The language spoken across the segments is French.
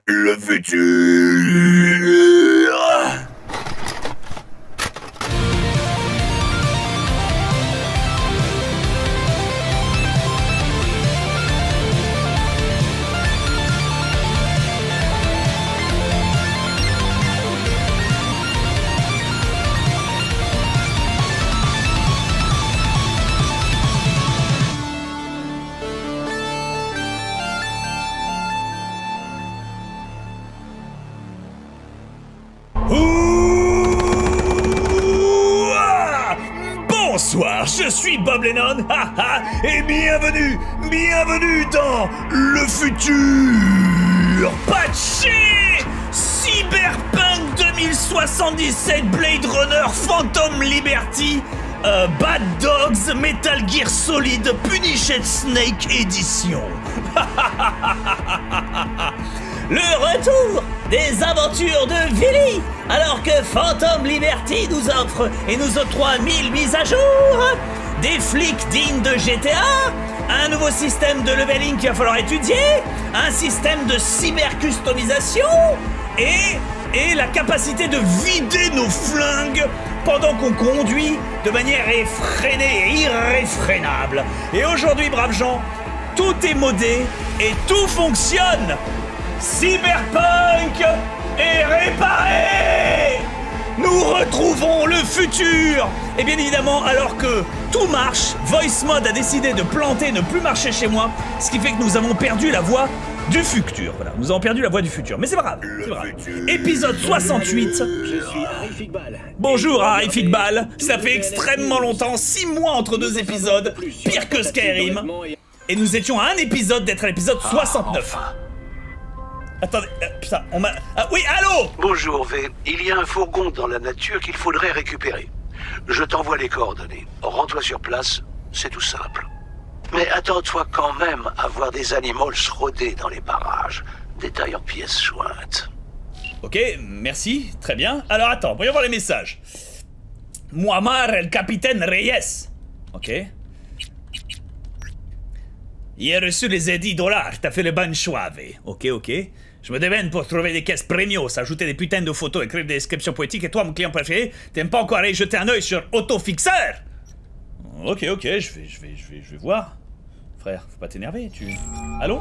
Le futur. Bonsoir, je suis Bob Lennon, et bienvenue dans le futur patché Cyberpunk 2077 Blade Runner Phantom Liberty Bad Dogs Metal Gear Solid Punished Snake Edition. Le retour des aventures de Villy, alors que Phantom Liberty nous offre et nous octroie 1000 mises à jour, des flics dignes de GTA, un nouveau système de leveling qu'il va falloir étudier, un système de cyber-customisation et la capacité de vider nos flingues pendant qu'on conduit de manière effrénée et irréfrénable. Et aujourd'hui, braves gens, tout est modé et tout fonctionne. Cyberpunk est réparé! Nous retrouvons le futur! Et bien évidemment, alors que tout marche, VoiceMod a décidé de planter, ne plus marcher chez moi, ce qui fait que nous avons perdu la voix du futur. Voilà, nous avons perdu la voix du futur. Mais c'est pas grave, c'est pas grave. Épisode 68. Je suis Harry Figbal. Bonjour Harry Figbal. Ça fait extrêmement longtemps, 6 mois entre 2 épisodes, pire que Skyrim. Et nous étions à un épisode d'être à l'épisode 69. Attendez, putain, on m'a... Ah oui, allô? Bonjour V, il y a un fourgon dans la nature qu'il faudrait récupérer. Je t'envoie les coordonnées. Rends-toi sur place, c'est tout simple. Mais attends-toi quand même à voir des animaux rôder dans les parages. Détail en pièces jointes. Ok, merci, très bien. Alors attends, voyons voir les messages. Muammar el Capitaine Reyes. Ok. Il a reçu les $10, t'as fait le bon choix, V. Ok, ok. Je me démène pour trouver des caisses premios, ajouter des putains de photos, écrire des descriptions poétiques, et toi, mon client préféré, t'aimes pas encore aller jeter un œil sur Autofixeur? Ok, ok, je vais voir. Frère, faut pas t'énerver, tu... Allô?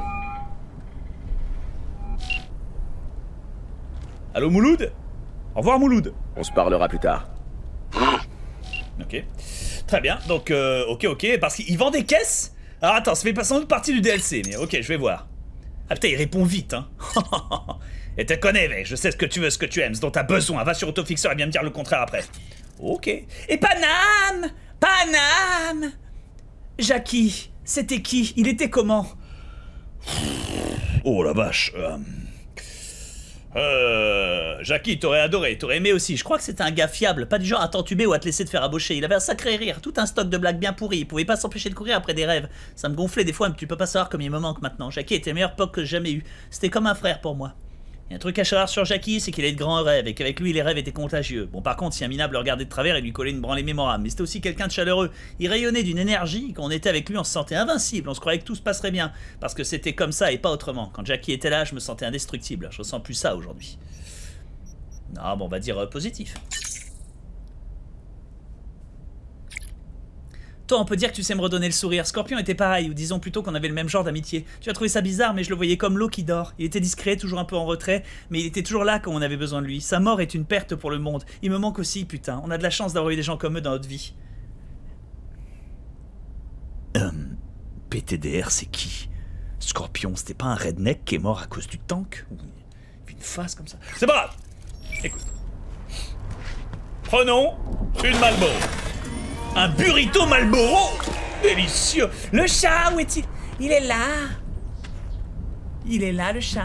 Allô, Mouloud? Au revoir, Mouloud. On se parlera plus tard. Ok. Très bien, donc, ok, parce qu'il vend des caisses? Alors attends, ça fait pas sans doute partie du DLC, mais ok, je vais voir. Ah putain, il répond vite, hein. Et te connais, mec, je sais ce que tu veux, ce que tu aimes, ce dont t'as besoin. Va sur Autofixeur et viens me dire le contraire après. Ok. Et Panam! Panam! Jackie, c'était qui? Il était comment? Oh la vache. Jackie, t'aurais adoré, t'aurais aimé aussi. Je crois que c'était un gars fiable, pas du genre à t'entuber ou à te laisser te faire abocher. Il avait un sacré rire, tout un stock de blagues bien pourries. Il pouvait pas s'empêcher de courir après des rêves. Ça me gonflait des fois, mais tu peux pas savoir comme il me manque maintenant. Jackie était le meilleur pote que j'ai jamais eu. C'était comme un frère pour moi. Il y a un truc à savoir sur Jackie, c'est qu'il a de grands rêves et qu'avec lui les rêves étaient contagieux. Bon, par contre, si un minable le regardait de travers, il lui collait une branlée mémorable. Mais c'était aussi quelqu'un de chaleureux. Il rayonnait d'une énergie. Quand on était avec lui, on se sentait invincible. On se croyait que tout se passerait bien. Parce que c'était comme ça et pas autrement. Quand Jackie était là, je me sentais indestructible. Je ressens plus ça aujourd'hui. Non, bon, on va dire positif. Toi, on peut dire que tu sais me redonner le sourire. Scorpion était pareil, ou disons plutôt qu'on avait le même genre d'amitié. Tu as trouvé ça bizarre, mais je le voyais comme l'eau qui dort. Il était discret, toujours un peu en retrait, mais il était toujours là quand on avait besoin de lui. Sa mort est une perte pour le monde. Il me manque aussi, putain. On a de la chance d'avoir eu des gens comme eux dans notre vie. PTDR, c'est qui? Scorpion, c'était pas un redneck qui est mort à cause du tank? Il fait une face comme ça. C'est pas grave. Écoute. Prenons une Marlboro. Un burrito Marlboro. Délicieux. Le chat, où est-il? Il est là. Il est là, le chat.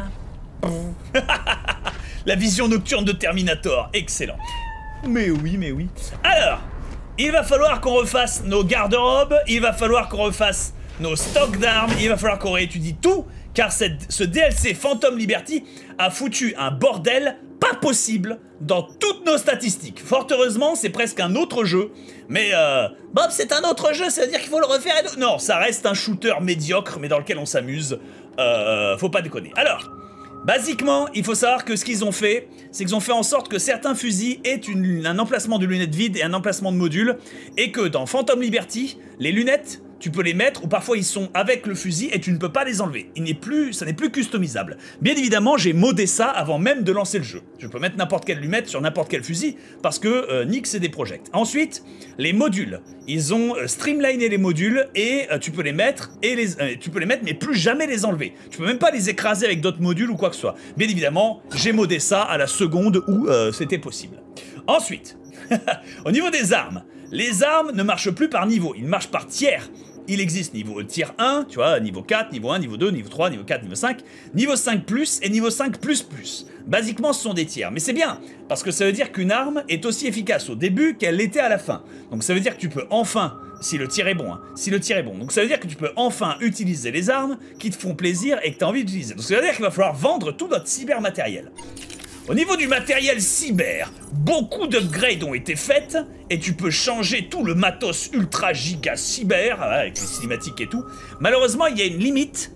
La vision nocturne de Terminator. Excellent. Mais oui, mais oui. Alors, il va falloir qu'on refasse nos garde-robes. Il va falloir qu'on refasse nos stocks d'armes. Il va falloir qu'on réétudie tout. Car ce DLC Phantom Liberty a foutu un bordel pas possible dans toutes nos statistiques. Fort heureusement, c'est presque un autre jeu. Mais Bob, c'est un autre jeu, ça veut dire qu'il faut le refaire et... Non, ça reste un shooter médiocre, mais dans lequel on s'amuse. Faut pas déconner. Alors, Basiquement, il faut savoir que ce qu'ils ont fait, c'est qu'ils ont fait en sorte que certains fusils aient un emplacement de lunettes vides et un emplacement de module, et que dans Phantom Liberty, les lunettes, tu peux les mettre, ou parfois ils sont avec le fusil et tu ne peux pas les enlever. Ça n'est plus customisable. Bien évidemment, j'ai modé ça avant même de lancer le jeu. Je peux mettre n'importe quelle lunette sur n'importe quel fusil, parce que Nick, c'est des projects. Ensuite, les modules. Ils ont streamliné les modules, et tu peux les mettre, mais plus jamais les enlever. Tu peux même pas les écraser avec d'autres modules ou quoi que ce soit. Bien évidemment, j'ai modé ça à la seconde où c'était possible. Ensuite, au niveau des armes, les armes ne marchent plus par niveau, ils marchent par tiers. Il existe niveau tier 1, tu vois, niveau 4, niveau 1, niveau 2, niveau 3, niveau 4, niveau 5, niveau 5+, et niveau 5++. Basiquement, ce sont des tiers. Mais c'est bien, parce que ça veut dire qu'une arme est aussi efficace au début qu'elle l'était à la fin. Donc ça veut dire que tu peux enfin, si le tir est bon, donc ça veut dire que tu peux enfin utiliser les armes qui te font plaisir et que tu as envie d'utiliser. Donc ça veut dire qu'il va falloir vendre tout notre cybermatériel. Au niveau du matériel cyber, beaucoup d'upgrades ont été faites et tu peux changer tout le matos ultra giga cyber, avec les cinématiques et tout. Malheureusement, il y a une limite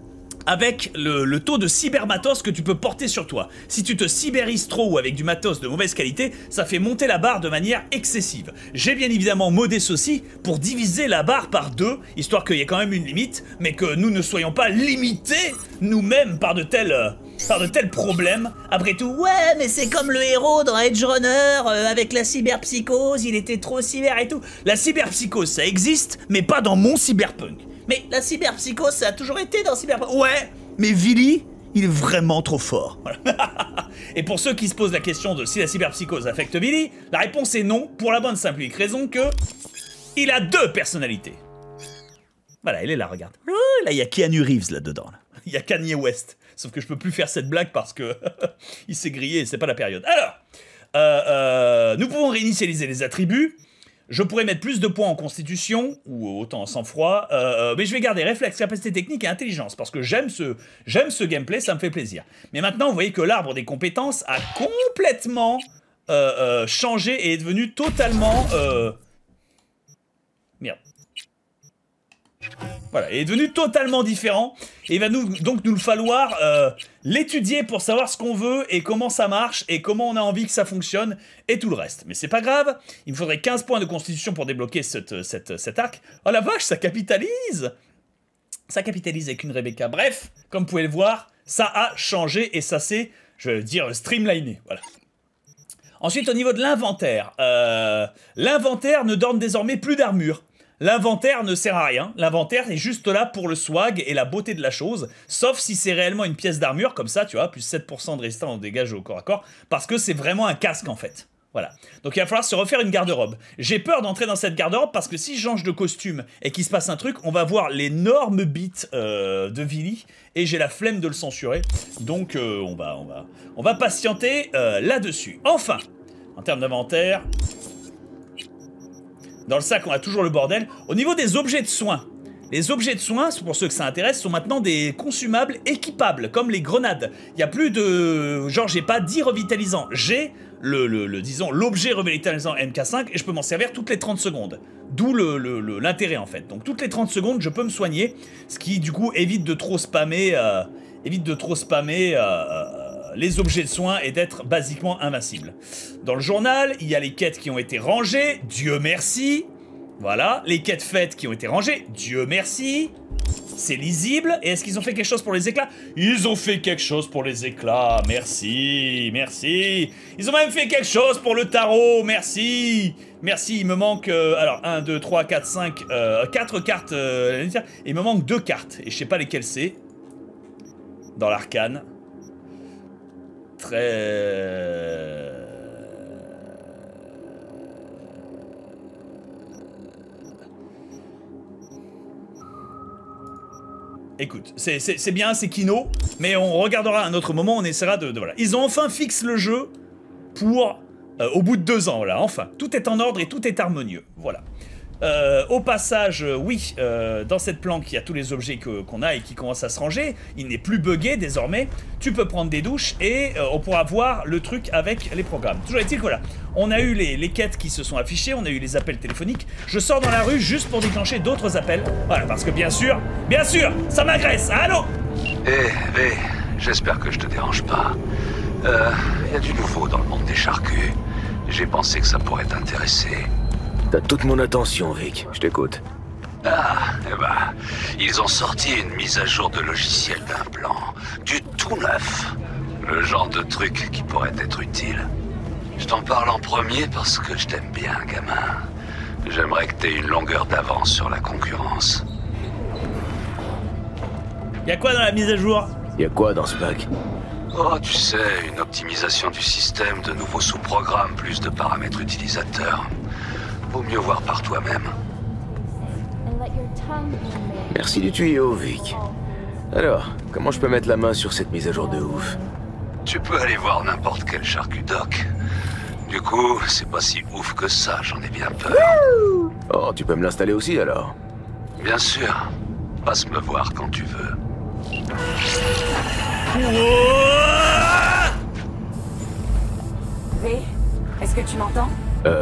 avec le taux de cybermatos que tu peux porter sur toi. Si tu te cyberises trop ou avec du matos de mauvaise qualité, ça fait monter la barre de manière excessive. J'ai bien évidemment modé ceci pour diviser la barre par 2, histoire qu'il y ait quand même une limite, mais que nous ne soyons pas limités nous-mêmes par de tels problèmes. Après tout, Ouais, mais c'est comme le héros dans Edge Runner, avec la cyberpsychose, il était trop cyber et tout. la cyberpsychose, ça existe, mais pas dans mon cyberpunk. Mais la cyberpsychose, ça a toujours été dans Cyberpunk. Ouais, mais Vili, il est vraiment trop fort. Voilà. Et pour ceux qui se posent la question de si la cyberpsychose affecte Vili, la réponse est non, pour la bonne simple et unique raison que il a 2 personnalités. Voilà, elle est là, regarde. Là, il y a Keanu Reeves là-dedans. Là. Il y a Kanye West. Sauf que je peux plus faire cette blague parce que il s'est grillé et c'est pas la période. Alors, nous pouvons réinitialiser les attributs. Je pourrais mettre plus de points en constitution, ou autant en sang-froid, mais je vais garder réflexe, capacité technique et intelligence, parce que j'aime ce gameplay, ça me fait plaisir. Mais maintenant, vous voyez que l'arbre des compétences a complètement changé et est devenu totalement... Merde. Voilà, il est devenu totalement différent, et il va donc nous falloir l'étudier pour savoir ce qu'on veut, et comment ça marche, et comment on a envie que ça fonctionne, et tout le reste. Mais c'est pas grave, il me faudrait 15 points de constitution pour débloquer cet arc. Oh la vache, ça capitalise! Ça capitalise avec une Rebecca. Bref, comme vous pouvez le voir, ça a changé, et ça c'est, je veux dire, streamliné, voilà. Ensuite, au niveau de l'inventaire, l'inventaire ne donne désormais plus d'armure. L'inventaire ne sert à rien, l'inventaire est juste là pour le swag et la beauté de la chose, sauf si c'est réellement une pièce d'armure, comme ça, tu vois, plus 7% de résistance au dégage au corps à corps, parce que c'est vraiment un casque en fait. Voilà. Donc il va falloir se refaire une garde-robe. J'ai peur d'entrer dans cette garde-robe parce que si je change de costume et qu'il se passe un truc, on va voir l'énorme bite de Vili et j'ai la flemme de le censurer. Donc on va patienter là-dessus. Enfin, en termes d'inventaire... Dans le sac, on a toujours le bordel. Au niveau des objets de soins, les objets de soins, pour ceux que ça intéresse, sont maintenant des consumables équipables, comme les grenades. Il n'y a plus de... Genre, j'ai pas 10 revitalisants. J'ai, disons, l'objet revitalisant MK5 et je peux m'en servir toutes les 30 secondes. D'où l'intérêt, en fait. Donc, toutes les 30 secondes, je peux me soigner, ce qui, du coup, évite de trop spammer... les objets de soins et d'être basiquement invincible. Dans le journal, il y a les quêtes qui ont été rangées, Dieu merci. Voilà, les quêtes faites qui ont été rangées, Dieu merci. C'est lisible. Et est-ce qu'ils ont fait quelque chose pour les éclats? Ils ont fait quelque chose pour les éclats, merci, merci. Ils ont même fait quelque chose pour le tarot, merci. Merci, il me manque, alors 1, 2, 3, 4, 5, 4 cartes, il me manque 2 cartes. Et je sais pas lesquelles c'est. Dans l'arcane. Écoute, c'est bien, c'est Kino, mais on regardera à un autre moment, on essaiera de voilà. Ils ont enfin fixé le jeu pour au bout de 2 ans, voilà, enfin. Tout est en ordre et tout est harmonieux, voilà. Au passage, oui, dans cette planque, il y a tous les objets qu'on a et qui commencent à se ranger. Il n'est plus buggé désormais. Tu peux prendre des douches et on pourra voir le truc avec les programmes. Toujours est-il que voilà, on a eu les quêtes qui se sont affichées, on a eu les appels téléphoniques. Je sors dans la rue juste pour déclencher d'autres appels. Voilà, parce que bien sûr, ça m'agresse. Allô? J'espère que je te dérange pas. Y a du nouveau dans le monde des charcuts. J'ai pensé que ça pourrait t'intéresser. T'as toute mon attention, Vic. Je t'écoute. Ah, eh ben, ils ont sorti une mise à jour de logiciel d'implant. Du tout neuf. Le genre de truc qui pourrait être utile. Je t'en parle en premier parce que je t'aime bien, gamin. J'aimerais que t'aies une longueur d'avance sur la concurrence. Y'a quoi dans la mise à jour? Y'a quoi dans ce pack? Oh, tu sais, une optimisation du système, de nouveaux sous-programmes, plus de paramètres utilisateurs. Vaut mieux voir par toi-même. Merci du tuyau, Vic. Alors, comment je peux mettre la main sur cette mise à jour de ouf? Tu peux aller voir n'importe quel charcutoc. Du coup, c'est pas si ouf que ça, j'en ai bien peur. Oh, tu peux me l'installer aussi, alors? Bien sûr. Passe me voir quand tu veux. V, est-ce que tu m'entends?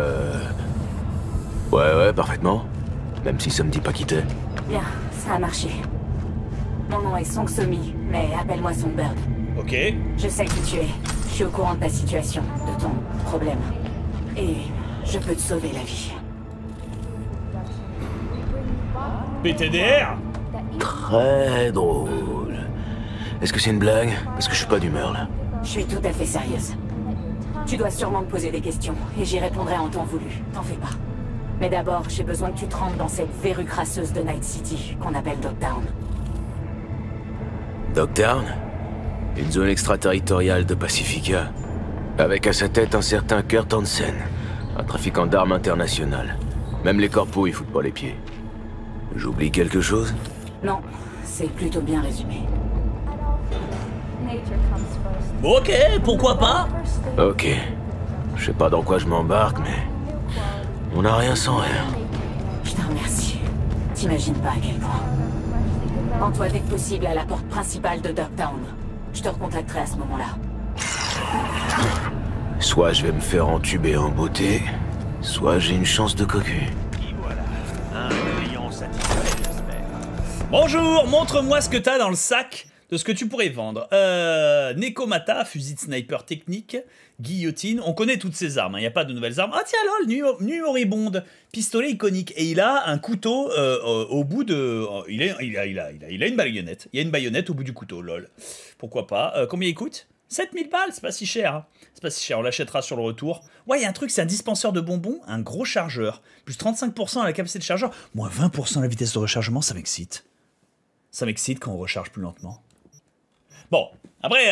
Ouais, parfaitement. Même si ça me dit pas quitter. Bien, ça a marché. Mon nom est Song Somi, mais appelle-moi Songbird. Ok. Je sais qui tu es. Je suis au courant de ta situation, de ton problème. Et je peux te sauver la vie. PTDR. Très drôle. Est-ce que c'est une blague? Parce que je suis pas d'humeur, là. Je suis tout à fait sérieuse. Tu dois sûrement me poser des questions, et j'y répondrai en temps voulu. T'en fais pas. Mais d'abord, j'ai besoin que tu te rendes dans cette verrue crasseuse de Night City, qu'on appelle Dogtown. Dogtown? Une zone extraterritoriale de Pacifica. Avec à sa tête un certain Kurt Hansen, un trafiquant d'armes international. Même les corpos y foutent pas les pieds. J'oublie quelque chose? Non, c'est plutôt bien résumé. Ok, pourquoi pas? Ok. Je sais pas dans quoi je m'embarque, mais... on n'a rien sans rien. Je te remercie. T'imagines pas à quel point. Rends-toi dès que possible à la porte principale de Dogtown. Je te recontacterai à ce moment-là. Soit je vais me faire entuber en beauté, soit j'ai une chance de cocu. Bonjour, montre-moi ce que t'as dans le sac de ce que tu pourrais vendre. Nekomata, fusil de sniper technique, guillotine, on connaît toutes ces armes, il n'y a pas de nouvelles armes. Ah tiens lol, nuit moribonde, pistolet iconique, et il a un couteau au bout de... il a une baïonnette, il y a une baïonnette au bout du couteau, lol. Pourquoi pas, combien il coûte? 7000 balles, c'est pas si cher, hein. C'est pas si cher, on l'achètera sur le retour. Ouais, il y a un truc, c'est un dispenseur de bonbons, un gros chargeur, plus 35% à la capacité de chargeur, moins 20% à la vitesse de rechargement, ça m'excite. Ça m'excite quand on recharge plus lentement. Bon, après,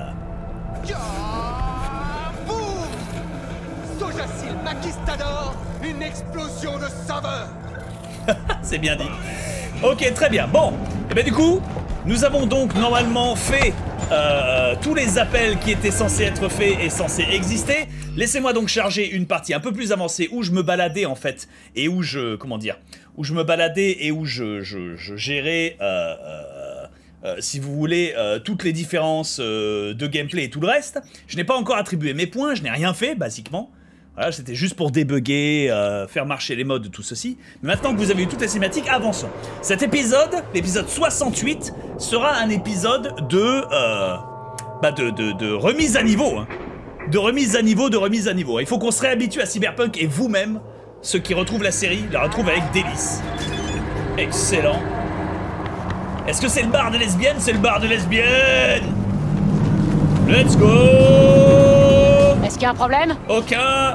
Boum! Sojacil Maquistador, une explosion de saveur! c'est bien dit. Ok, très bien. Bon, et bien du coup, nous avons donc normalement fait tous les appels qui étaient censés être faits et censés exister. Laissez-moi donc charger une partie un peu plus avancée où je me baladais en fait, et où je, comment dire, où je me baladais et où je gérais, si vous voulez, toutes les différences de gameplay et tout le reste. Je n'ai pas encore attribué mes points, je n'ai rien fait, basiquement. Voilà, c'était juste pour débugger, faire marcher les modes, tout ceci. Mais maintenant que vous avez eu toutes les cinématiques, avançons. Cet épisode, l'épisode 68, sera un épisode de remise à niveau. Hein. De remise à niveau. Il faut qu'on se réhabitue à Cyberpunk et vous-même, ceux qui retrouvent la série, la retrouvent avec délice. Excellent. Est-ce que c'est le bar de lesbiennes? C'est le bar de lesbiennes. Let's go. Est-ce qu'il y a un problème? Aucun.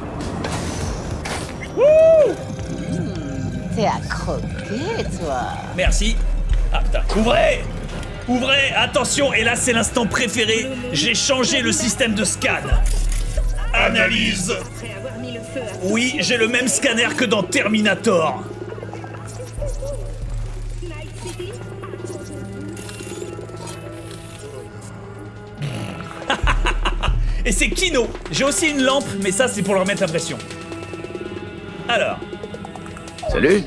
Wouh. T'es à croquer, toi. Merci. Ah putain, ouvrez. Ouvrez, attention, et là c'est l'instant préféré. J'ai changé le système de scan. Analyse. Oui, j'ai le même scanner que dans Terminator. Et c'est Kino. J'ai aussi une lampe, mais ça c'est pour leur mettre la pression. Alors. Salut.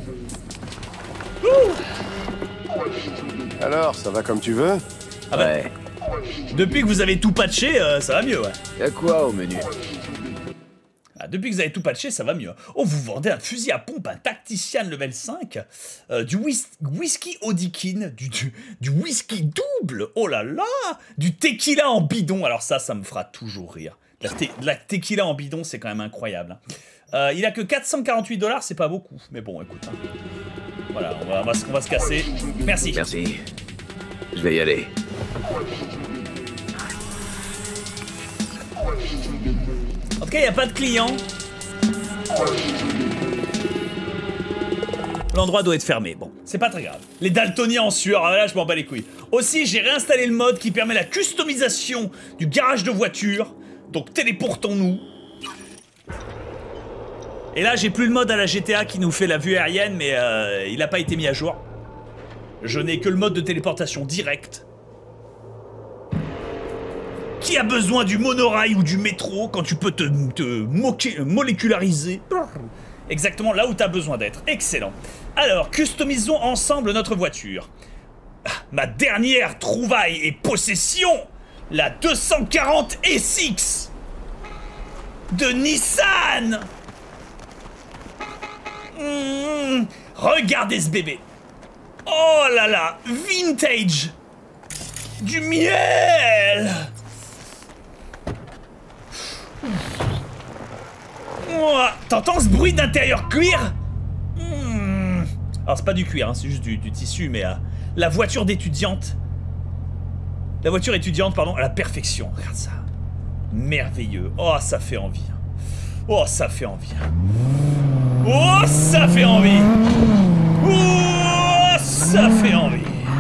Alors, ça va comme tu veux? Ah bah, Ouais. depuis que vous avez tout patché, ça va mieux, ouais. Y'a quoi au menu? Ah, depuis que vous avez tout patché, ça va mieux. Oh, vous vendez un fusil à pompe, un Tactician level 5, du whisky Odikin, du whisky double, oh là là, du tequila en bidon. Alors ça me fera toujours rire. La tequila en bidon, c'est quand même incroyable. Il a que 448 $, c'est pas beaucoup. Mais bon, écoute. Hein. Voilà, on va se casser. Merci. Merci. Je vais y aller. Ok, y a pas de clients. L'endroit doit être fermé. Bon, c'est pas très grave. Les daltoniens en sueur, là je m'en bats les couilles. Aussi, j'ai réinstallé le mode qui permet la customisation du garage de voiture. Donc téléportons-nous. Et là, j'ai plus le mode à la GTA qui nous fait la vue aérienne, mais il a pas été mis à jour. Je n'ai que le mode de téléportation direct. Qui a besoin du monorail ou du métro quand tu peux te moléculariser exactement là où tu as besoin d'être. Excellent. Alors, customisons ensemble notre voiture. Ma dernière trouvaille et possession, la 240 SX de Nissan. Regardez ce bébé. Oh là là, vintage. Du miel. T'entends ce bruit d'intérieur cuir? Alors c'est pas du cuir, hein, c'est juste du tissu, mais la voiture d'étudiante. La voiture étudiante, pardon, à la perfection. Regarde ça. Merveilleux. Oh, ça fait envie. Oh, ça fait envie. Oh, ça fait envie. Oh, ça fait envie.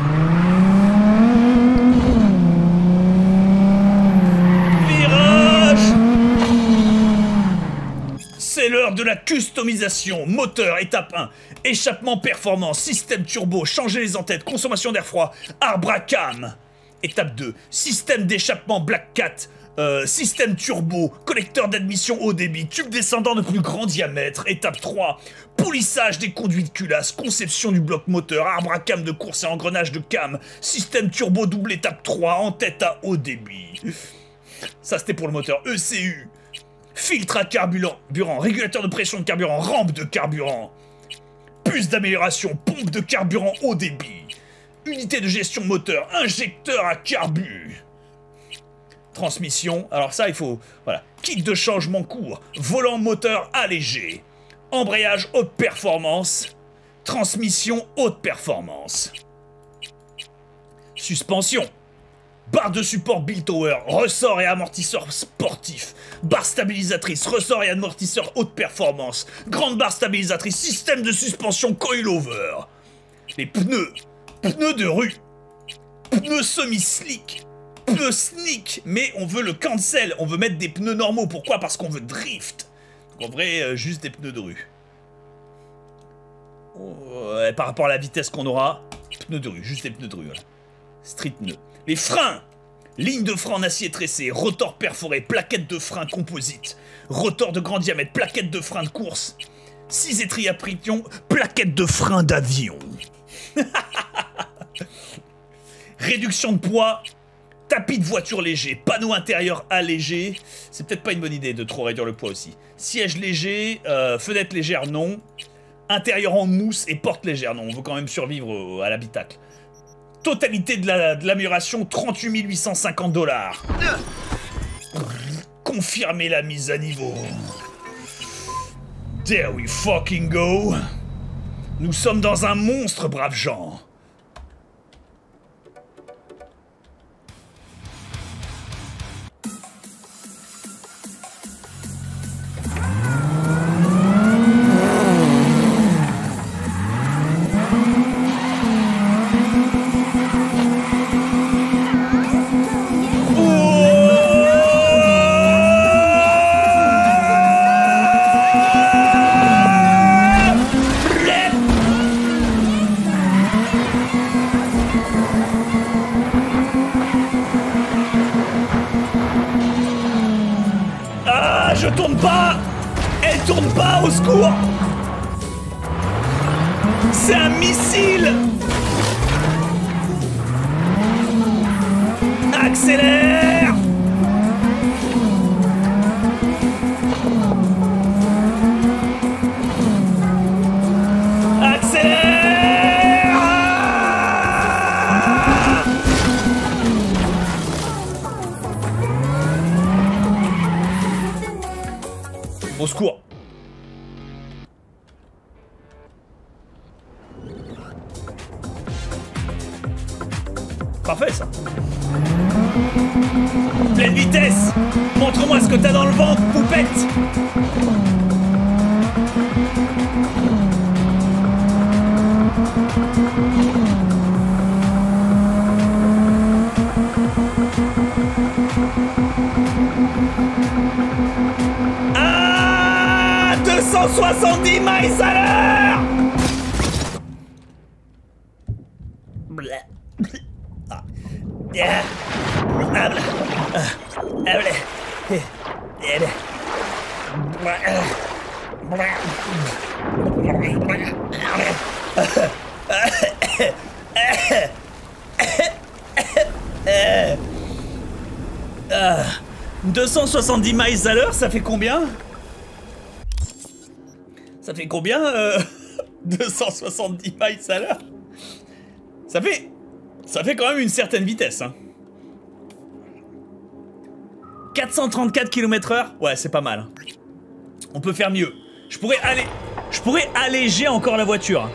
C'est l'heure de la customisation. Moteur, étape 1. Échappement performance, système turbo, changer les entêtes, consommation d'air froid, arbre à cam. Étape 2. Système d'échappement Black Cat, système turbo, collecteur d'admission haut débit, tube descendant de plus grand diamètre. Étape 3. Polissage des conduits de culasse, conception du bloc moteur, arbre à cam de course et engrenage de cam, système turbo double étape 3, en-tête à haut débit. Ça c'était pour le moteur. ECU. Filtre à carburant, régulateur de pression de carburant, rampe de carburant, puce d'amélioration, pompe de carburant haut débit, unité de gestion moteur, injecteur à carbu, transmission, alors ça il faut, voilà, kit de changement court, volant moteur allégé, embrayage haute performance, transmission haute performance, suspension. Barre de support Bill Tower, ressort et amortisseur sportif, barre stabilisatrice, ressort et amortisseur haute performance, grande barre stabilisatrice, système de suspension coilover. Les pneus de rue, pneus semi-slick, pneus sneak, mais on veut le cancel, on veut mettre des pneus normaux. Pourquoi? Parce qu'on veut drift. Donc en vrai, juste des pneus de rue. Par rapport à la vitesse qu'on aura, pneus de rue, juste des pneus de rue, voilà. Street pneus. Les freins! Ligne de frein en acier tressé, rotor perforé, plaquette de frein composite, rotor de grand diamètre, plaquette de frein de course, 6 étriers à pression, plaquette de frein d'avion. Réduction de poids, tapis de voiture léger, panneau intérieur allégé. C'est peut-être pas une bonne idée de trop réduire le poids aussi. Siège léger, fenêtre légère non, intérieur en mousse et porte légère non. On veut quand même survivre à l'habitacle. Totalité de l'amélioration, 38 850 $. Confirmer la mise à niveau. There we fucking go. Nous sommes dans un monstre, braves gens. Je tourne pas! Elle tourne pas, au secours! C'est un missile! Accélère! Au secours. Parfait ça. Pleine vitesse. Montre-moi ce que t'as dans le ventre, poupette. Ah, 270 miles à l'heure. « 270 miles à l'heure, ça fait combien? Ça fait combien 270 miles à l'heure? Ça fait quand même une certaine vitesse, hein. 434 km/h? Ouais, c'est pas mal. On peut faire mieux. Je pourrais alléger encore la voiture.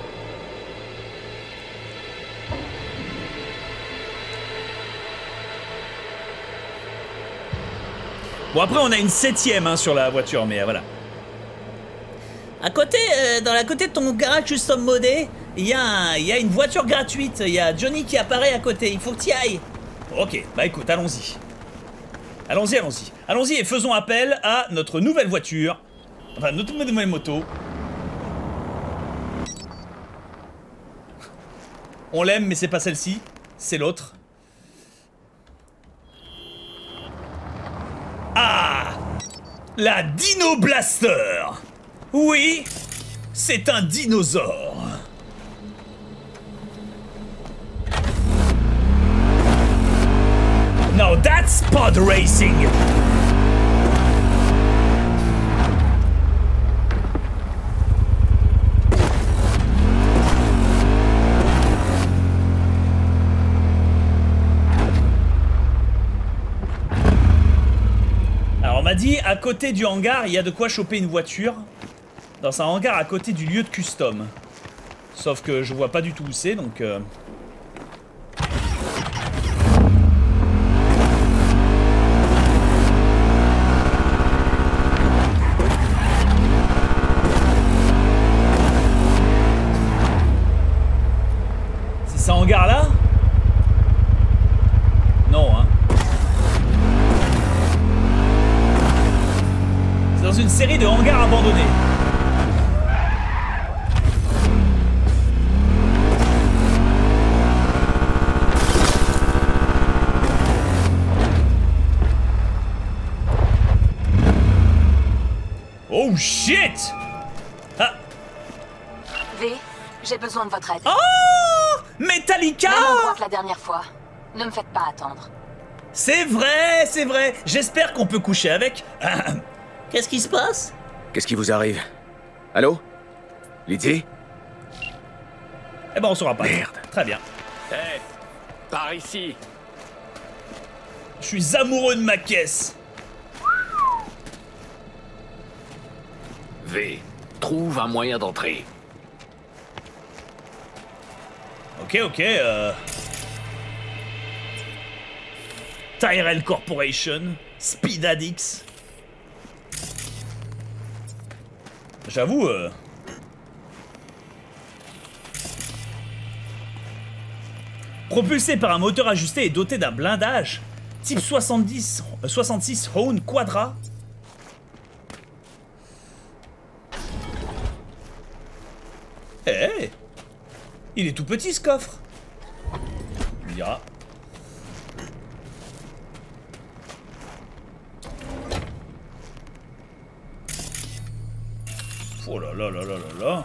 Bon, après, on a une 7ème hein, sur la voiture, mais voilà. À côté, dans la côté de ton garage custom modé, il y a une voiture gratuite. Il y a Johnny qui apparaît à côté. Il faut que tu y ailles. Ok, bah écoute, allons-y. Allons-y, allons-y. Allons-y et faisons appel à notre nouvelle voiture. Enfin, notre nouvelle moto. On l'aime, mais c'est pas celle-ci. C'est l'autre. Ah! La Dino Blaster! Oui, c'est un dinosaure. Now that's pod racing! Alors on m'a dit, à côté du hangar, il y a de quoi choper une voiture. Dans un hangar à côté du lieu de custom. Sauf que je vois pas du tout où c'est, donc... C'est ce hangar là? Non, hein. C'est dans une série de hangars abandonnés. Oh shit! Ah. V, j'ai besoin de votre aide. Oh! Metallica! Même endroit que la dernière fois. Ne me faites pas attendre. C'est vrai, c'est vrai. J'espère qu'on peut coucher avec. Qu'est-ce qui se passe? Qu'est-ce qui vous arrive? Allô? Lydie? Eh ben on saura pas. Merde. Très bien. Hé, par ici. Je suis amoureux de ma caisse. V, trouve un moyen d'entrer. Ok. Tyrell Corporation, Speed Addicts. J'avoue. Propulsé par un moteur ajusté et doté d'un blindage type 66 Hound Quadra. Eh, il est tout petit ce coffre. On dira. Oh là là là là là là.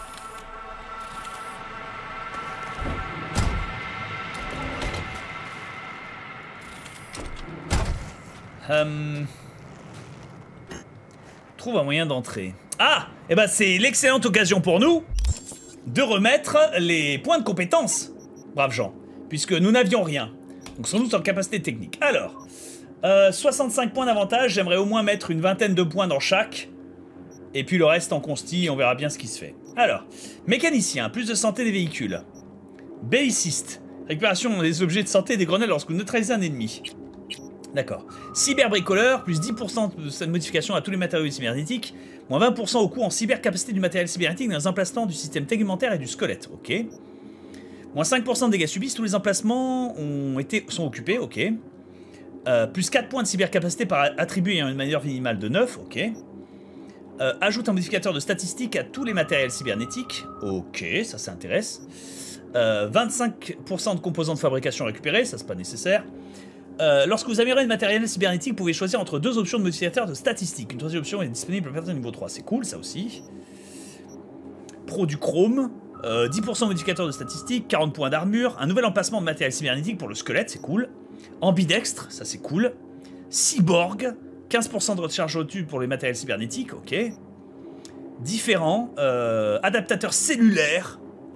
Trouve un moyen d'entrer. Ah, et ben c'est l'excellente occasion pour nous de remettre les points de compétence, braves gens, puisque nous n'avions rien. Donc sans doute en capacité technique. Alors, 65 points d'avantage, j'aimerais au moins mettre une vingtaine de points dans chaque. Et puis le reste en consti, on verra bien ce qui se fait. Alors, mécanicien, plus de santé des véhicules. Belliciste, récupération des objets de santé et des grenades lorsque vous neutralisez un ennemi. D'accord. Cyberbricoleur, plus 10% de cette modification à tous les matériaux cybernétiques, moins 20% au coût en cybercapacité du matériel cybernétique dans les emplacements du système tegumentaire et du squelette. Ok. Moins 5% de dégâts subis, tous les emplacements sont occupés. Ok. Plus 4 points de cybercapacité par attribut ayant une manière minimale de 9. Ok. Ajoute un modificateur de statistique à tous les matériels cybernétiques. Ok, ça s'intéresse. 25% de composants de fabrication récupérés, ça c'est pas nécessaire. Lorsque vous améliorez le matériel cybernétique, vous pouvez choisir entre 2 options de modificateur de statistique. Une troisième option est disponible à partir du niveau 3, c'est cool ça aussi. Pro du chrome, 10% de modificateur de statistique, 40 points d'armure, un nouvel emplacement de matériel cybernétique pour le squelette, c'est cool. Ambidextre, ça c'est cool. Cyborg, 15% de recharge au-dessus pour les matériels cybernétiques, ok. Différents, adaptateur cellulaire.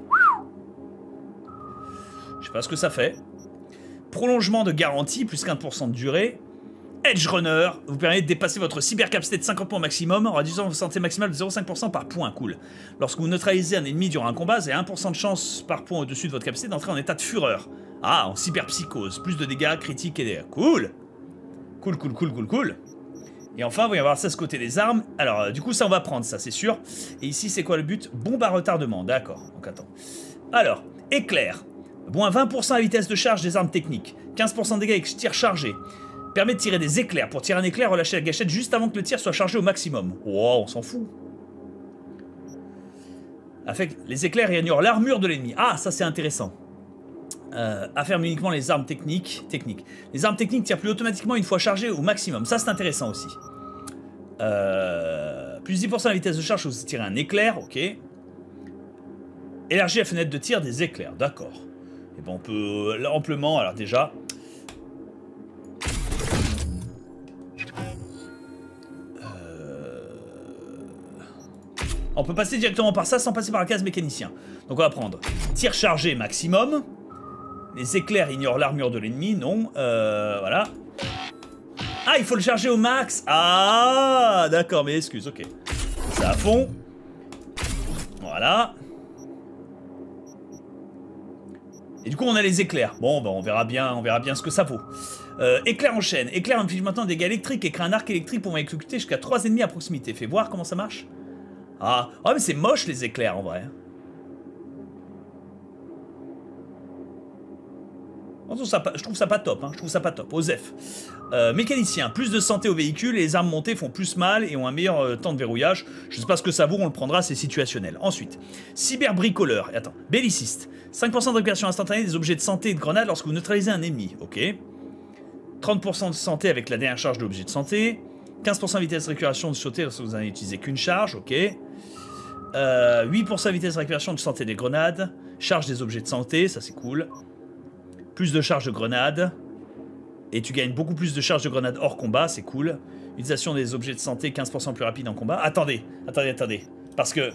Je sais pas ce que ça fait. Prolongement de garantie, plus 15% de durée. Edge Runner, vous permet de dépasser votre cybercapacité de 50 points maximum en réduisant votre santé maximale de 0,5% par point, cool. Lorsque vous neutralisez un ennemi durant un combat, vous avez 1% de chance par point au-dessus de votre capacité d'entrer en état de fureur. Ah, en cyberpsychose, plus de dégâts critiques et dégâts. Cool. Cool, cool, cool, cool, cool. Et enfin, il va y avoir ça ce côté des armes. Alors, du coup, ça, on va prendre ça, c'est sûr. Et ici, c'est quoi le but? Bombe à retardement, d'accord. Donc, attends. Alors, éclair. Moins 20% à la vitesse de charge des armes techniques. 15% de dégâts avec tir chargé. Permet de tirer des éclairs. Pour tirer un éclair, relâchez la gâchette juste avant que le tir soit chargé au maximum. Oh, on s'en fout. Affecte les éclairs et ignorent l'armure de l'ennemi. Ah, ça c'est intéressant. Afferme uniquement les armes techniques. Les armes techniques tirent plus automatiquement une fois chargées au maximum. Ça c'est intéressant aussi. Plus 10% à la vitesse de charge si vous tirez un éclair. Ok. Élargir la fenêtre de tir des éclairs. D'accord. Et bon, on peut amplement, alors déjà... On peut passer directement par ça sans passer par la case mécanicien. Donc on va prendre tir chargé maximum. Les éclairs ignorent l'armure de l'ennemi, non. Voilà. Ah, il faut le charger au max. Ah, d'accord, mais excuse, ok. Ça à fond. Voilà. Et du coup, on a les éclairs. Bon, bah, on verra bien ce que ça vaut. Éclair en chaîne. Éclair inflige maintenant des dégâts électriques et crée un arc électrique pour exécuter jusqu'à 3 ennemis à proximité. Fais voir comment ça marche. Ah, oh, mais c'est moche les éclairs en vrai. Je trouve ça pas top, hein. Je trouve ça pas top. Osef. Mécanicien, plus de santé au véhicule, et les armes montées font plus mal et ont un meilleur temps de verrouillage. Je sais pas ce que ça vaut, on le prendra, c'est situationnel. Ensuite, cyberbricoleur. Attends, belliciste. 5% de récupération instantanée des objets de santé et de grenades lorsque vous neutralisez un ennemi. Ok. 30% de santé avec la dernière charge de l'objet de santé. 15% de vitesse de récupération de sauter lorsque vous n'avez utilisé qu'une charge. Ok. 8% de vitesse de récupération de santé des grenades. Charge des objets de santé, ça c'est cool. Plus de charge de grenades. Et tu gagnes beaucoup plus de charge de grenades hors combat, c'est cool. Utilisation des objets de santé 15% plus rapide en combat. Attendez. Parce que...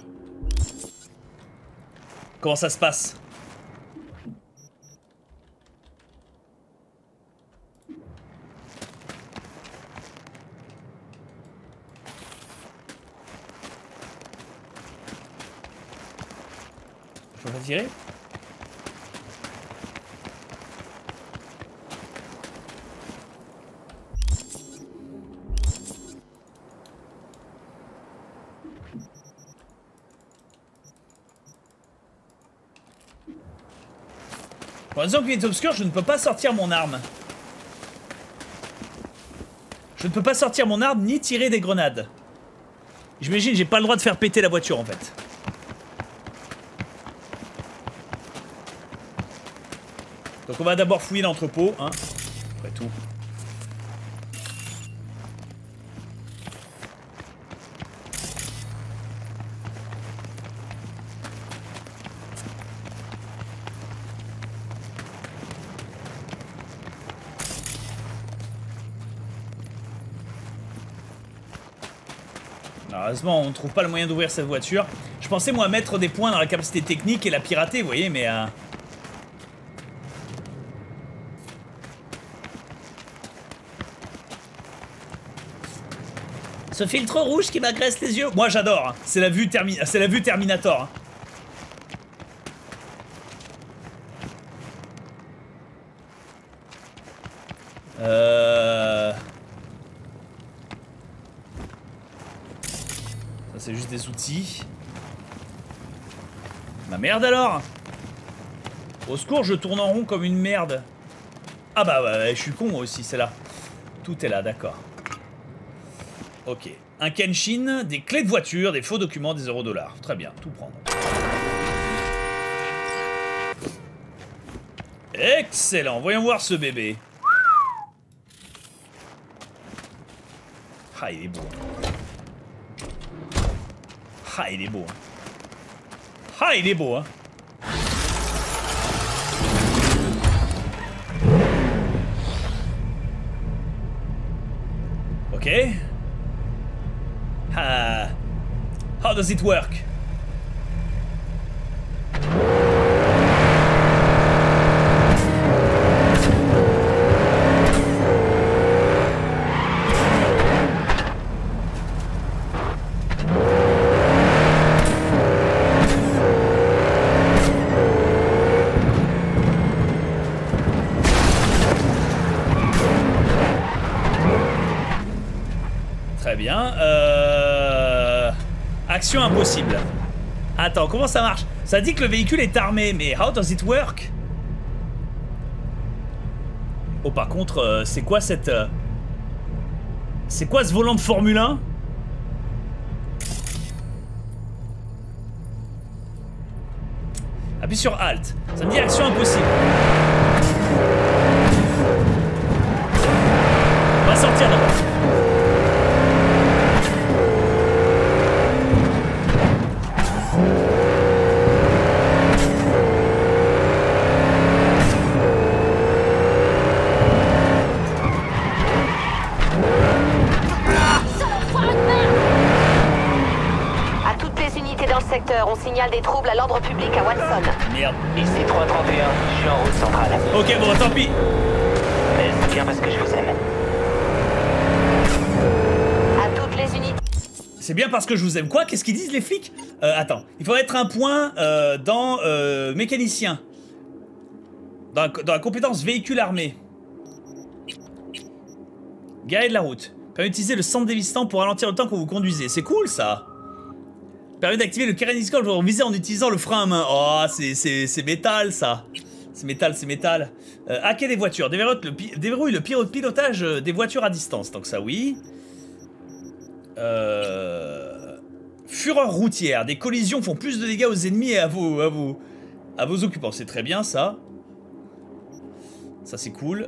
Comment ça se passe ? Je peux pas tirer ? En disant qu'il est obscur, je ne peux pas sortir mon arme. Je ne peux pas sortir mon arme ni tirer des grenades. J'imagine j'ai pas le droit de faire péter la voiture en fait. Donc on va d'abord fouiller l'entrepôt, hein, après tout. Malheureusement, on ne trouve pas le moyen d'ouvrir cette voiture. Je pensais, moi, mettre des points dans la capacité technique et la pirater, vous voyez, mais... Ce filtre rouge qui m'agresse les yeux. Moi j'adore, hein. C'est la vue Terminator. Hein. Ça c'est juste des outils. Ma merde alors. Au secours, je tourne en rond comme une merde. Ah bah ouais, je suis con moi aussi, c'est là. Tout est là, d'accord. Ok. Un Kenshin, des clés de voiture, des faux documents, des €. Très bien, tout prendre. Excellent, voyons voir ce bébé. Ah, il est beau. Ah, il est beau. Ah, il est beau, hein. Ok. How does it work? Très bien. Action impossible. Attends, comment ça marche? Ça dit que le véhicule est armé, mais how does it work? Oh, par contre, c'est quoi cette... C'est quoi ce volant de Formule 1? Appuie sur Alt. Ça me dit action impossible. On va sortir d'abord. On signale des troubles à l'ordre public à Watson. Merde. Ici 331, je suis en route centrale. Ok, bon, tant pis. Mais c'est bien parce que je vous aime. À toutes les unités. C'est bien parce que je vous aime. Quoi? Qu'est-ce qu'ils disent les flics? Attends, il faudrait être un point dans mécanicien. Dans la compétence véhicule armé. Garé de la route. Permet d'utiliser le centre dévissant pour ralentir le temps que vous conduisez. C'est cool ça. Permet d'activer le Karaniscope pour viser en utilisant le frein à main. Oh, c'est métal ça. C'est métal, c'est métal. Hacker des voitures. Déverrouille le pilotage des voitures à distance. Donc ça, oui. Fureur routière. Des collisions font plus de dégâts aux ennemis et à vos occupants. C'est très bien ça. Ça c'est cool.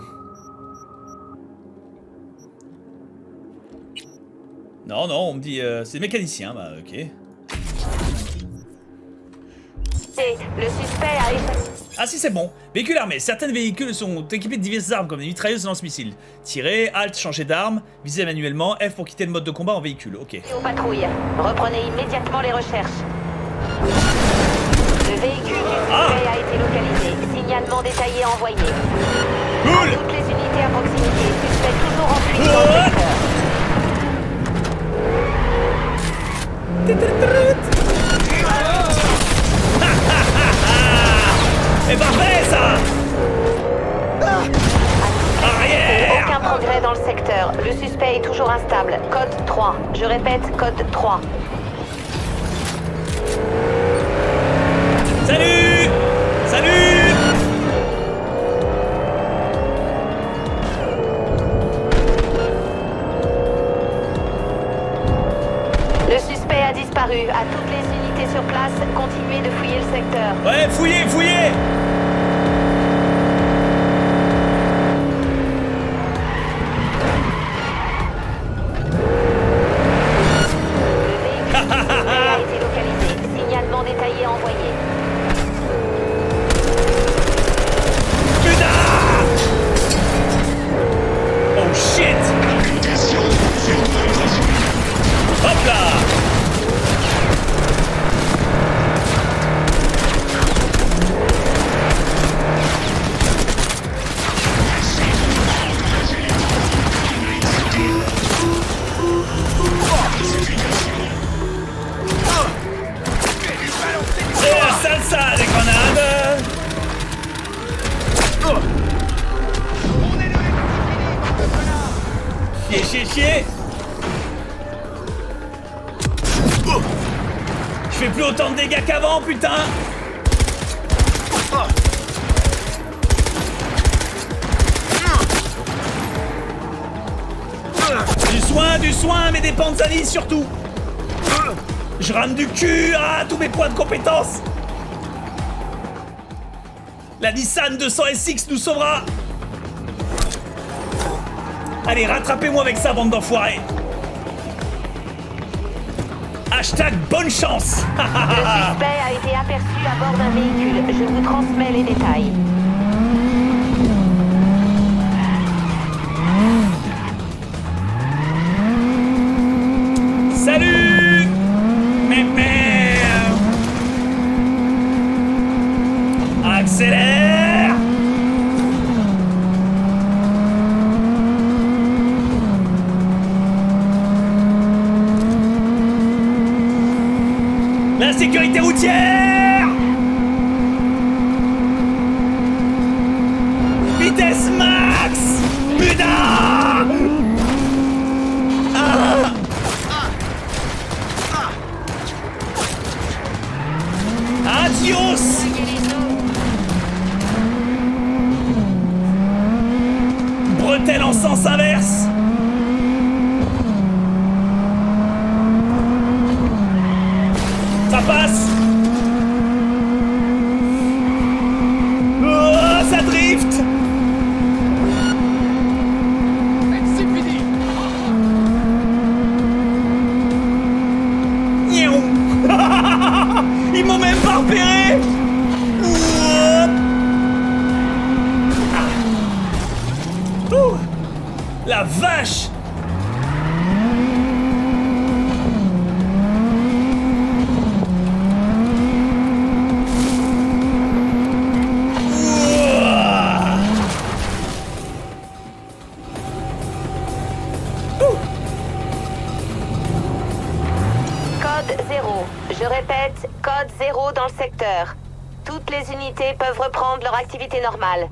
Non, non, on me dit... c'est mécanicien, bah ok. Le suspect a échappé. Ah si, c'est bon. Véhicule armé. Certains véhicules sont équipés de diverses armes, comme des mitrailleuses et lance-missiles. Tirer, Alt, changer d'arme, viser manuellement, F pour quitter le mode de combat en véhicule, ok. Aux patrouilles. Reprenez immédiatement les recherches. Le véhicule du suspect a été localisé. Signalement détaillé envoyé. Cool. À toutes les unités à proximité. Suspect toujours en fuite dans le secteur. C'est parfait ça. Arrière. Aucun progrès dans le secteur. Le suspect est toujours instable. Code 3. Je répète, code 3. Salut. Salut. Le suspect a disparu. À toutes les unités sur place, continuez de fouiller le secteur. Ouais, fouillez, fouillez. Le véhicule du suspect a été localisé. Signalement détaillé envoyé. Putain. Oh shit. Hop là. chier. Je fais plus autant de dégâts qu'avant, putain. Du soin, mais des panzani surtout. Je rame du cul à tous mes points de compétence. La Nissan 200 SX nous sauvera. Allez, rattrapez-moi avec ça, bande d'enfoirés. Hashtag bonne chance. Le suspect a été aperçu à bord d'un véhicule. Je vous transmets les détails. Salut. Accélère. La sécurité routière. Vitesse max. Putain. Adios. Bretelle en sens inverse. Ça passe. Oh, ça drift. C'est fini. Ils m'ont même pas repéré. La vache. Code 0. Je répète, code 0 dans le secteur. Toutes les unités peuvent reprendre leur activité normale.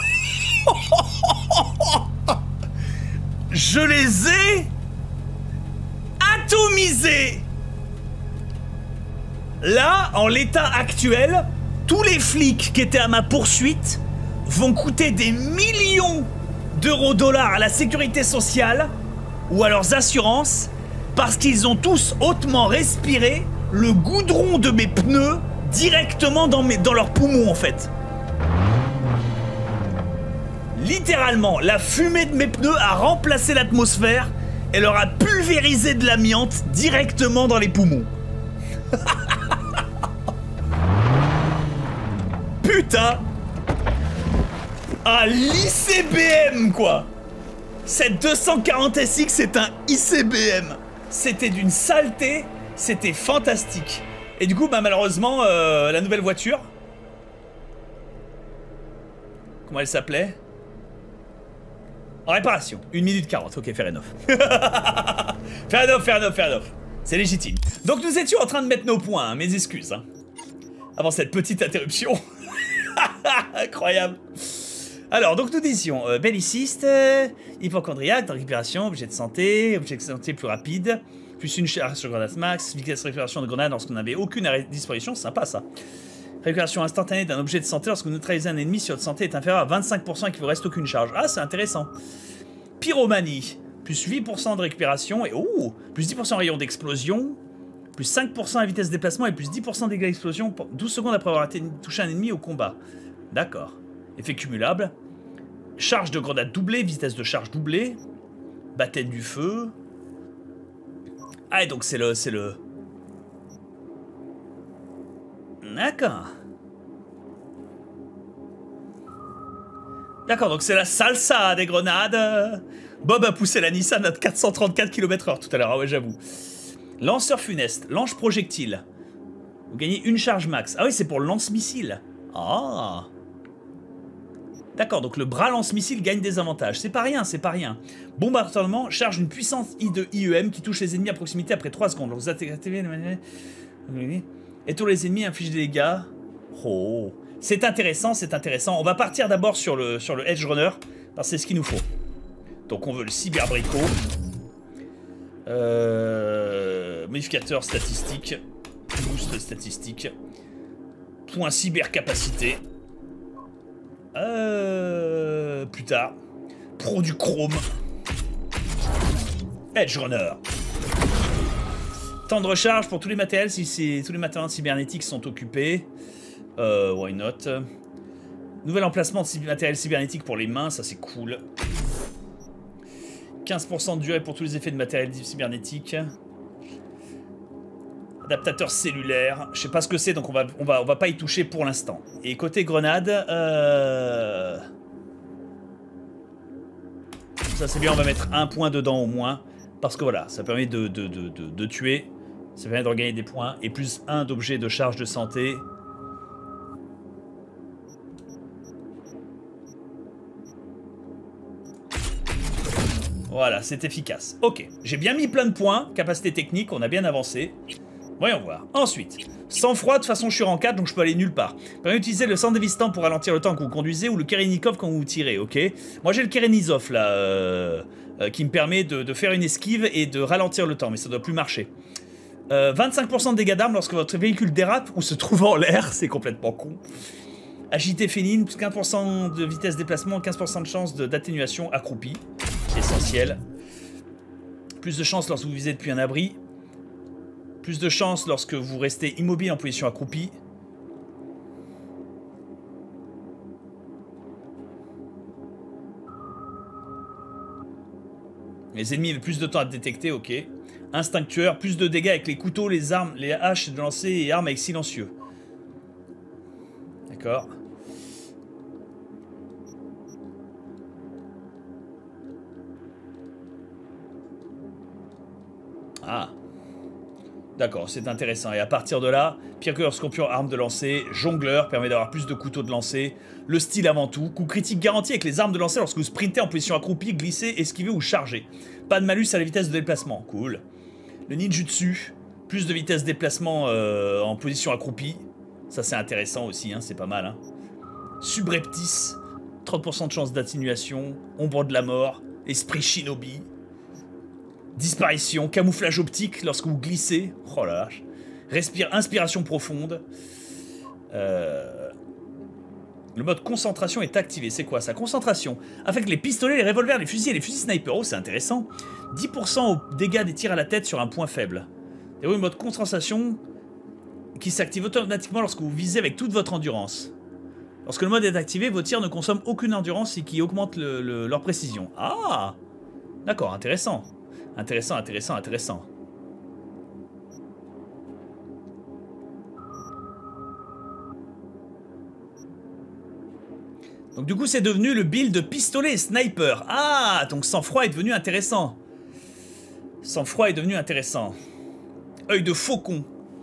Je les ai atomisés. Là, en l'état actuel, tous les flics qui étaient à ma poursuite vont coûter des millions d'euros-dollars à la sécurité sociale ou à leurs assurances parce qu'ils ont tous hautement respiré le goudron de mes pneus directement dans leurs poumons en fait. Littéralement, la fumée de mes pneus a remplacé l'atmosphère et leur a pulvérisé de l'amiante directement dans les poumons. Putain. Ah, l'ICBM quoi. Cette 240 SX c'est un ICBM. C'était d'une saleté, c'était fantastique. Et du coup, bah malheureusement, la nouvelle voiture... Comment elle s'appelait ? En réparation, 1 minute 40, ok, fair enough. Fair enough. C'est légitime. Donc nous étions en train de mettre nos points, hein, mes excuses. Hein, avant cette petite interruption. Incroyable. Alors, donc nous disions, belliciste, hypochondriaque, récupération, objet de santé plus rapide, plus une charge sur grenade max, vitesse de récupération de grenade lorsqu'on n'avait aucune disparition, sympa ça. Récupération instantanée d'un objet de santé lorsque vous neutralisez un ennemi si votre santé est inférieure à 25% et qu'il vous reste aucune charge. Ah, c'est intéressant. Pyromanie, plus 8% de récupération et oh, plus 10% rayon d'explosion, plus 5% à vitesse de déplacement et plus 10% dégâts d'explosion pour 12 secondes après avoir touché un ennemi au combat. D'accord. Effet cumulable. Charge de grenade doublée, vitesse de charge doublée. Baptême du feu. Ah, et donc c'est le... D'accord. D'accord, donc c'est la salsa des grenades. Bob a poussé la Nissan à 434 km/h tout à l'heure, ah ouais, j'avoue. Lanceur funeste, lance projectile. Vous gagnez une charge max. Ah oui, c'est pour le lance-missile. Ah. D'accord, donc le bras lance-missile gagne des avantages. C'est pas rien, c'est pas rien. Bombardement charge une puissance de IEM qui touche les ennemis à proximité après 3 secondes. Donc vous activez... Et tous les ennemis infligent des dégâts. Oh. C'est intéressant, c'est intéressant. On va partir d'abord sur le Edge Runner, parce que c'est ce qu'il nous faut. Donc on veut le cyberbricot. Modificateur statistique. Boost statistique. Point cybercapacité. Plus tard. Pro du chrome. Edge Runner. Temps de recharge pour tous les matériels si tous les matériels cybernétiques sont occupés. Why not? Nouvel emplacement de matériel cybernétique pour les mains, ça c'est cool. 15% de durée pour tous les effets de matériel cybernétique. Adaptateur cellulaire. Je sais pas ce que c'est, donc on va pas y toucher pour l'instant. Et côté grenade, ça c'est bien, on va mettre un point dedans au moins. Parce que voilà, ça permet de tuer. Ça permet de regagner des points. Et plus 1 d'objets de charge de santé. Voilà, c'est efficace. Ok, j'ai bien mis plein de points. Capacité technique, on a bien avancé. Voyons voir. Ensuite, sang-froid, de toute façon je suis rang 4, donc je peux aller nulle part. Permet d'utiliser le sang dévastant pour ralentir le temps que vous conduisez ou le Kerenikov quand vous tirez, ok? Moi j'ai le Kerenizov là, qui me permet de faire une esquive et de ralentir le temps, mais ça doit plus marcher. 25% de dégâts d'armes lorsque votre véhicule dérape ou se trouve en l'air, c'est complètement con. Agilité féline, plus 15% de vitesse déplacement, 15% de chance d'atténuation accroupie. C'est essentiel. Plus de chance lorsque vous visez depuis un abri. Plus de chance lorsque vous restez immobile en position accroupie. Les ennemis avaient plus de temps à détecter, ok. Instinctueur, plus de dégâts avec les couteaux, les armes, les haches de lancer et armes avec silencieux. D'accord. Ah. D'accord, c'est intéressant. Et à partir de là, Piqueur, Scorpion, arme de lancer, jongleur, permet d'avoir plus de couteaux de lancer, le style avant tout, coup critique garanti avec les armes de lancer lorsque vous sprintez en position accroupie, glissez, esquivez ou chargez. Pas de malus à la vitesse de déplacement, cool. Le ninjutsu, plus de vitesse de déplacement en position accroupie, ça c'est intéressant aussi, hein, c'est pas mal. Hein. Subreptice, 30% de chance d'atténuation, ombre de la mort, esprit shinobi. Disparition, camouflage optique lorsque vous glissez. Oh la vache. Inspiration profonde. Le mode concentration est activé. C'est quoi ça? Concentration. Affecte les pistolets, les revolvers, les fusils et les fusils sniper. Oh, c'est intéressant. 10% aux dégâts des tirs à la tête sur un point faible. Et oui, le mode concentration qui s'active automatiquement lorsque vous visez avec toute votre endurance. Lorsque le mode est activé, vos tirs ne consomment aucune endurance et qui augmente leur précision. Ah! D'accord, intéressant. Intéressant, intéressant, intéressant. Donc du coup c'est devenu le build de pistolet et sniper. Ah, donc sang-froid est devenu intéressant. Sang-froid est devenu intéressant. Œil de faucon.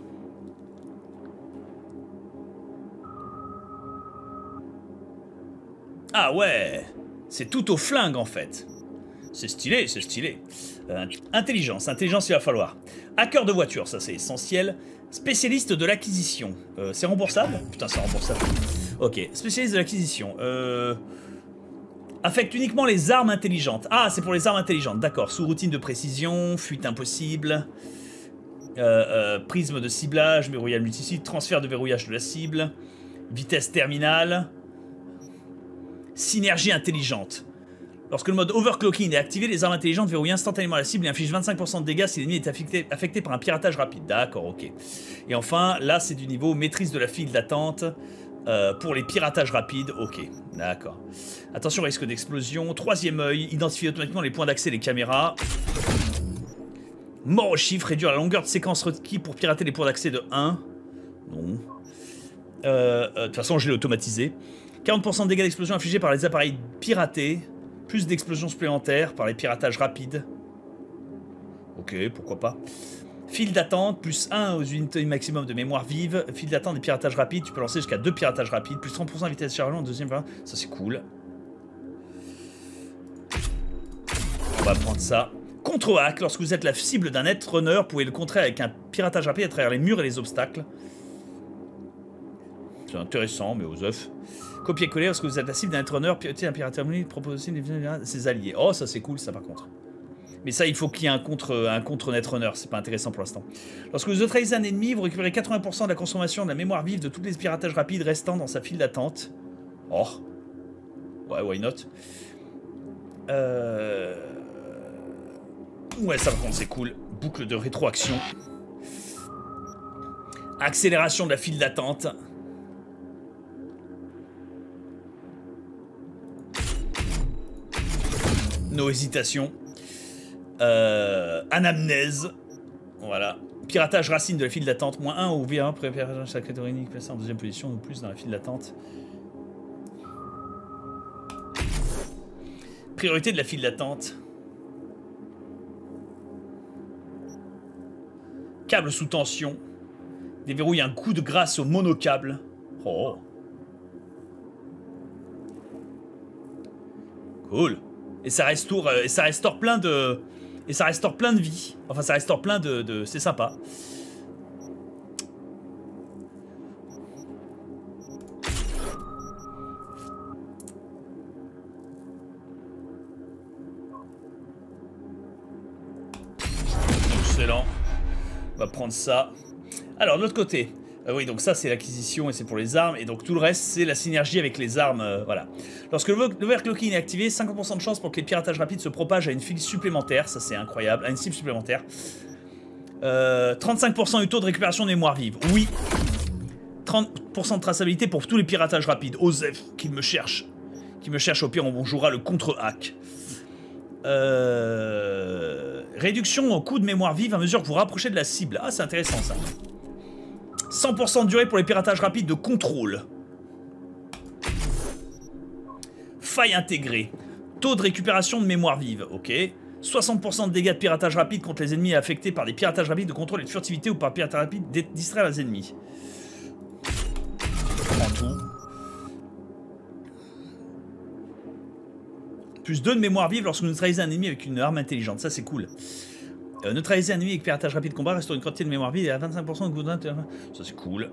Ah ouais. C'est tout au flingue en fait. C'est stylé, c'est stylé. Intelligence, intelligence il va falloir. Hacker de voiture, ça c'est essentiel. Spécialiste de l'acquisition. C'est remboursable? Putain, c'est remboursable. Ok, spécialiste de l'acquisition. Affecte uniquement les armes intelligentes. Ah, c'est pour les armes intelligentes, d'accord. Sous-routine de précision, fuite impossible. Prisme de ciblage, verrouillage multisite, transfert de verrouillage de la cible. Vitesse terminale. Synergie intelligente. Lorsque le mode overclocking est activé, les armes intelligentes verrouillent instantanément la cible et infligent 25% de dégâts si l'ennemi est affecté par un piratage rapide. D'accord, ok. Et enfin, là c'est du niveau maîtrise de la file d'attente pour les piratages rapides. Ok, d'accord. Attention au risque d'explosion. Troisième œil, identifier automatiquement les points d'accès des caméras. Mort au chiffre, réduire la longueur de séquence requis pour pirater les points d'accès de 1. Non. De toute façon, je l'ai automatisé. 40% de dégâts d'explosion infligés par les appareils piratés. Plus d'explosions supplémentaires par les piratages rapides. Ok, pourquoi pas. File d'attente, plus 1 aux unités maximum de mémoire vive. File d'attente des piratages rapides, tu peux lancer jusqu'à 2 piratages rapides. Plus 30% de vitesse de chargement en deuxième phase. Ça c'est cool. On va prendre ça. Contre-hack, lorsque vous êtes la cible d'un netrunner, vous pouvez le contrer avec un piratage rapide à travers les murs et les obstacles. C'est intéressant, mais aux œufs. Copier-coller lorsque vous êtes la cible d'un netrunner, piloter un pirate terminal, proposer ses alliés. Oh, ça c'est cool, ça par contre. Mais ça, il faut qu'il y ait un contre netrunner, c'est pas intéressant pour l'instant. Lorsque vous neutralisez un ennemi, vous récupérez 80% de la consommation de la mémoire vive de tous les piratages rapides restant dans sa file d'attente. Oh. Ouais, why not? Ouais, ça par contre c'est cool. Boucle de rétroaction. Accélération de la file d'attente. No hésitation. Anamnèse. Voilà. Piratage racine de la file d'attente. -1 ou V1 pour piratage de la catégorie unique placé en deuxième position ou plus dans la file d'attente. Priorité de la file d'attente. Câble sous tension. Déverrouille un coup de grâce au monocâble. Oh. Cool. Et ça restaure plein de... Et ça restaure plein de vie. Enfin, ça restaure plein de... C'est sympa. Excellent. On va prendre ça. Alors, de l'autre côté... oui, donc ça, c'est l'acquisition et c'est pour les armes. Et donc, tout le reste, c'est la synergie avec les armes. Voilà. Lorsque l'overclocking est activé, 50% de chance pour que les piratages rapides se propagent à une file supplémentaire. Ça, c'est incroyable. À une cible supplémentaire. 35% du taux de récupération de mémoire vive. Oui. 30% de traçabilité pour tous les piratages rapides. Osef, qui me cherche. Qui me cherche, au pire, on jouera le contre-hack. Réduction au coût de mémoire vive à mesure que vous rapprochez de la cible. Ah, c'est intéressant, ça. 100% de durée pour les piratages rapides de contrôle. Faille intégrée. Taux de récupération de mémoire vive, ok. 60% de dégâts de piratage rapide contre les ennemis affectés par des piratages rapides de contrôle et de furtivité ou par piratage rapide distraire les ennemis. Je prends tout. Plus 2 de mémoire vive lorsque vous neutralisez un ennemi avec une arme intelligente. Ça, c'est cool. Neutraliser un ennemi avec piratage rapide combat, restaure une quantité de mémoire vive et à 25% de cooldown. Ça, c'est cool.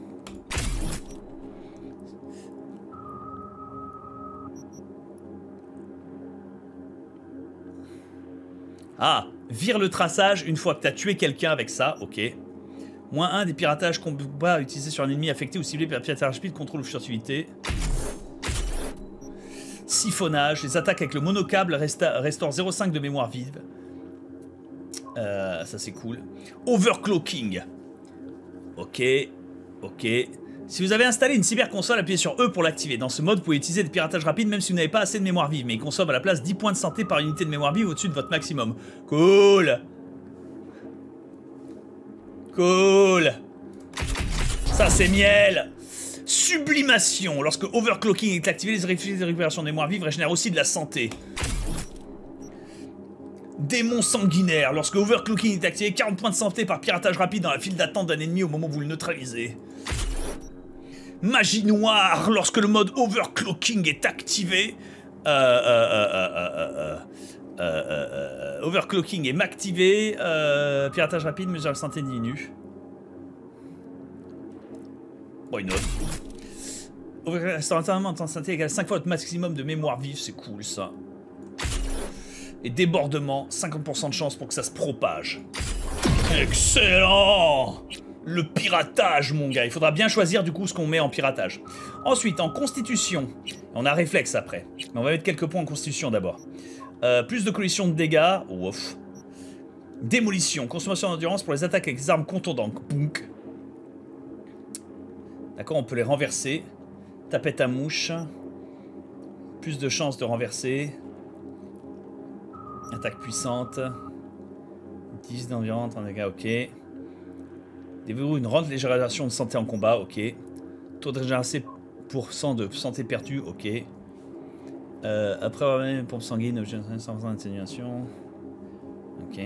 Ah, vire le traçage une fois que tu as tué quelqu'un avec ça, ok. -1 des piratages combat utilisés sur un ennemi affecté ou ciblé par piratage rapide, contrôle ou furtivité. Siphonnage, les attaques avec le monocâble restaurent 0,5 de mémoire vive. Ça c'est cool. Overclocking. Ok, ok. Si vous avez installé une cyberconsole, appuyez sur E pour l'activer. Dans ce mode, vous pouvez utiliser des piratages rapides même si vous n'avez pas assez de mémoire vive, mais il consomme à la place 10 points de santé par unité de mémoire vive au-dessus de votre maximum. Cool. Cool. Ça c'est miel. Sublimation. Lorsque overclocking est activé, les effets de récupération de mémoire vive régénèrent aussi de la santé. Démon sanguinaire. Lorsque overclocking est activé, 40 points de santé par piratage rapide dans la file d'attente d'un ennemi au moment où vous le neutralisez. Magie noire. Lorsque le mode overclocking est activé. Overclocking est activé. Piratage rapide, mesure de santé diminue. Why not? Restaurateur en santé égale 5 fois votre maximum de mémoire vive, c'est cool ça. Et débordement, 50% de chance pour que ça se propage. Excellent! Le piratage, mon gars. Il faudra bien choisir du coup ce qu'on met en piratage. Ensuite, en constitution. On a réflexe après. Mais on va mettre quelques points en constitution d'abord. Plus de collision de dégâts. Ouf. Démolition. Consommation d'endurance pour les attaques avec des armes contondantes. Bounk. D'accord, on peut les renverser. Tapette à mouche. Plus de chances de renverser. Attaque puissante. 10 d'environ, 30 dégâts, ok. Déverrouille une rente légérisation de santé en combat, ok. Taux de régénération % de santé perdue, ok. Après avoir mené une pompe sanguine, 100% d'atténuation. Ok.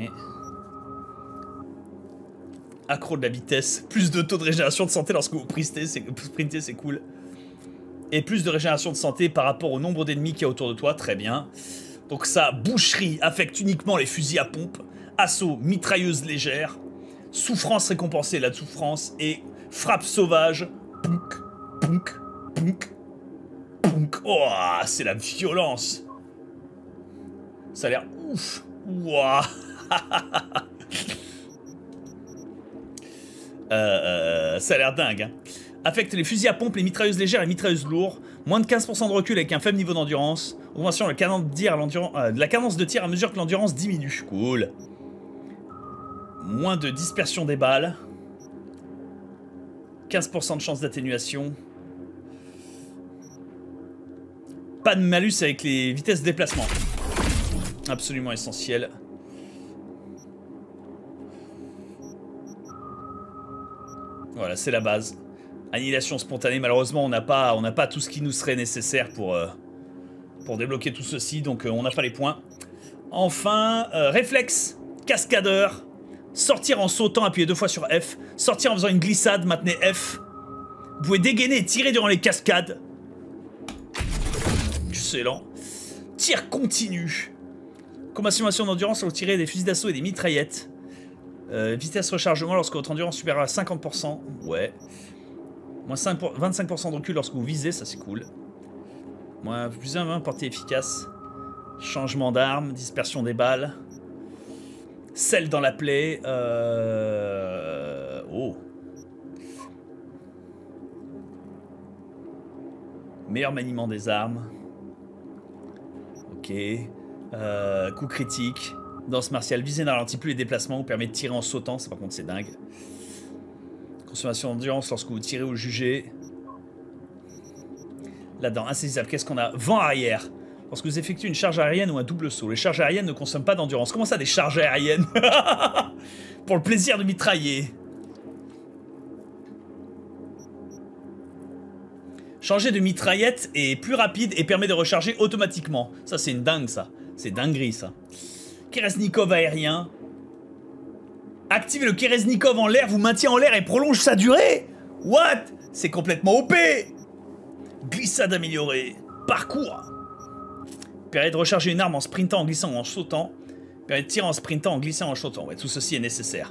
Accro de la vitesse. Plus de taux de régénération de santé lorsque vous sprintez, c'est cool. Et plus de régénération de santé par rapport au nombre d'ennemis qu'il y a autour de toi, très bien. Donc ça, boucherie affecte uniquement les fusils à pompe. Assaut, mitrailleuse légère. Souffrance récompensée, la souffrance. Et frappe sauvage. Pounk, pounk, pounk. Punk. Oh, c'est la violence. Ça a l'air ouf. Ouah. Ça a l'air dingue. Hein. Affecte les fusils à pompe, les mitrailleuses légères et les mitrailleuses lourdes. Moins de 15% de recul avec un faible niveau d'endurance. Augmentation de la cadence de tir à mesure que l'endurance diminue. Cool. Moins de dispersion des balles. 15% de chance d'atténuation. Pas de malus avec les vitesses de déplacement. Absolument essentiel. Voilà, c'est la base. Annihilation spontanée, malheureusement, on n'a pas tout ce qui nous serait nécessaire pour débloquer tout ceci, donc on n'a pas les points. Enfin, réflexe, cascadeur, sortir en sautant, appuyez 2 fois sur F, sortir en faisant une glissade, maintenez F. Vous pouvez dégainer et tirer durant les cascades. Excellent. Tir continu. Consommation d'endurance lorsque vous tirez des fusils d'assaut et des mitraillettes. Vitesse rechargement lorsque votre endurance est supérieure à 50%. Ouais. Moins 25% de recul lorsque vous visez, ça c'est cool. Moins plus 1 portée efficace. Changement d'arme, dispersion des balles. Sel dans la plaie. Oh. Meilleur maniement des armes. Ok. Coup critique. Danse martiale. Visée ne ralentit plus les déplacements. Vous permet de tirer en sautant. Ça par contre c'est dingue. Consommation d'endurance lorsque vous tirez ou jugez. Là-dedans, insaisissable. Qu'est-ce qu'on a? Vent arrière. Lorsque vous effectuez une charge aérienne ou un double saut. Les charges aériennes ne consomment pas d'endurance. Comment ça, des charges aériennes? Pour le plaisir de mitrailler. Changer de mitraillette est plus rapide et permet de recharger automatiquement. Ça, c'est une dingue, ça. C'est dinguerie, ça. Kereznikov aérien. Activez le Kereznikov en l'air, vous maintient en l'air et prolonge sa durée. What? C'est complètement OP. Glissade améliorée. Parcours. Permet de recharger une arme en sprintant, en glissant ou en sautant. Permet de tirer en sprintant, en glissant ou en sautant. Ouais, tout ceci est nécessaire.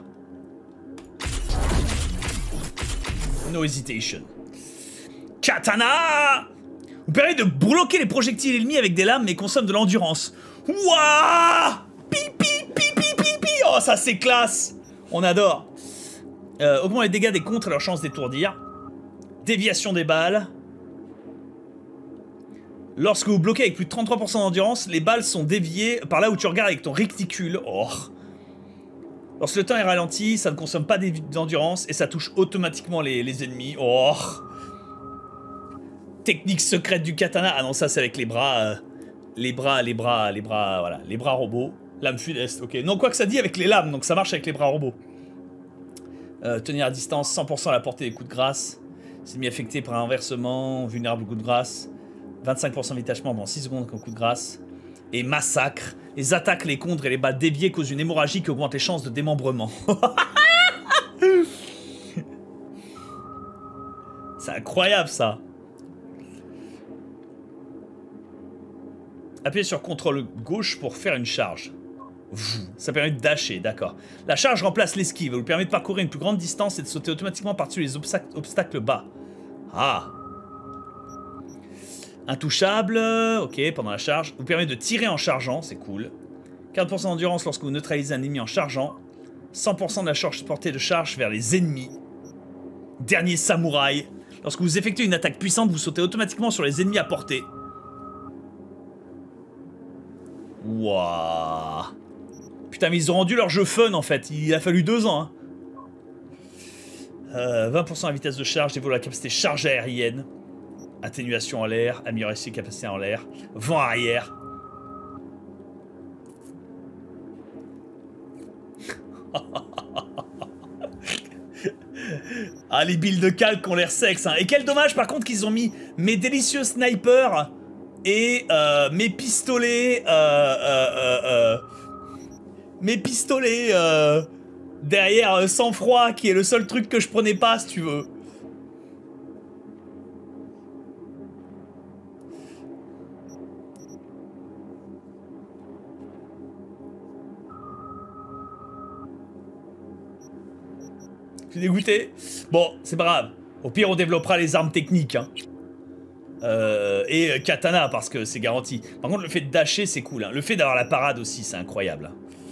No hesitation. Katana. Vous permet de bloquer les projectiles ennemis avec des lames mais consomme de l'endurance. Wouah. Pipi, pipi, pipi. Oh, ça c'est classe. On adore. Augmente les dégâts des contres et leur chance d'étourdir. Déviation des balles. Lorsque vous bloquez avec plus de 33% d'endurance, les balles sont déviées par là où tu regardes avec ton réticule. Oh. Lorsque le temps est ralenti, ça ne consomme pas d'endurance et ça touche automatiquement les ennemis. Oh. Technique secrète du katana. Ah non, ça c'est avec les bras. Voilà. Les bras robots. Lame funeste, ok. Non, quoi que ça dit avec les lames, donc ça marche avec les bras robots. Tenir à distance, 100% à la portée des coups de grâce. C'est mis affecté par un renversement, vulnérable au coup de grâce. 25% de détachement pendant 6 secondes au coup de grâce. Et massacre. Les attaques, les contres et les balles déviées causent une hémorragie qui augmente les chances de démembrement. C'est incroyable ça. Appuyez sur CTRL gauche pour faire une charge. Ça permet de dasher, d'accord. La charge remplace l'esquive, elle vous permet de parcourir une plus grande distance et de sauter automatiquement par-dessus les obstacles bas. Ah. Intouchable, ok, pendant la charge. Vous permet de tirer en chargeant, c'est cool. 40% d'endurance lorsque vous neutralisez un ennemi en chargeant. 100% de la portée de charge vers les ennemis. Dernier samouraï. Lorsque vous effectuez une attaque puissante, vous sautez automatiquement sur les ennemis à portée. Waouh. Putain, mais ils ont rendu leur jeu fun en fait. Il a fallu 2 ans. Hein. 20% de la vitesse de charge, développe la capacité charge aérienne. Atténuation en l'air, amélioration capacité en l'air. Vent arrière. Ah, les builds de calque ont l'air sexe. Hein. Et quel dommage par contre qu'ils ont mis mes délicieux snipers et mes pistolets. Mes pistolets derrière sang-froid, qui est le seul truc que je prenais pas, si tu veux. Je suis dégoûté. Bon, c'est pas grave. Au pire, on développera les armes techniques. Hein. Et katana parce que c'est garanti. Par contre le fait de dasher c'est cool. Hein. Le fait d'avoir la parade aussi c'est incroyable.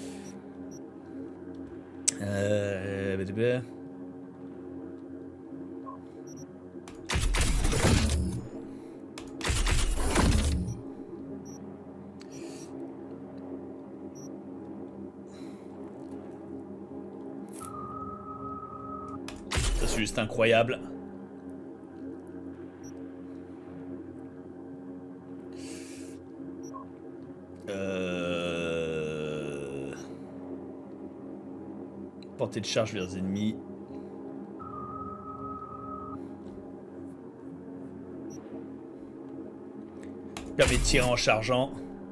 Ça c'est juste incroyable. Portée de charge vers les ennemis. Permet de tirer en chargeant.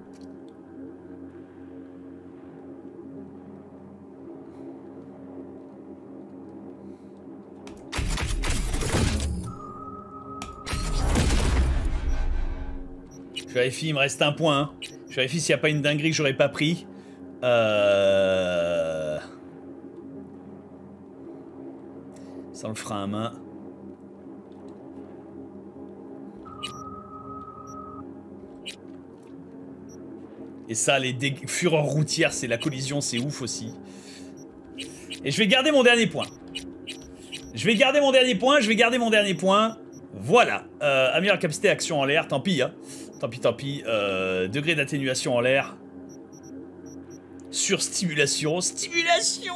Je vérifie, il me reste un point. Hein. Je vérifie s'il n'y a pas une dinguerie que j'aurais pas pris. Sans le frein à main. Et ça, les fureurs routières, c'est la collision, c'est ouf aussi. Et je vais garder mon dernier point. Je vais garder mon dernier point. Voilà. Améliore capacité action en l'air, tant pis. Hein. Tant pis. Degré d'atténuation en l'air. Surstimulation. Stimulation.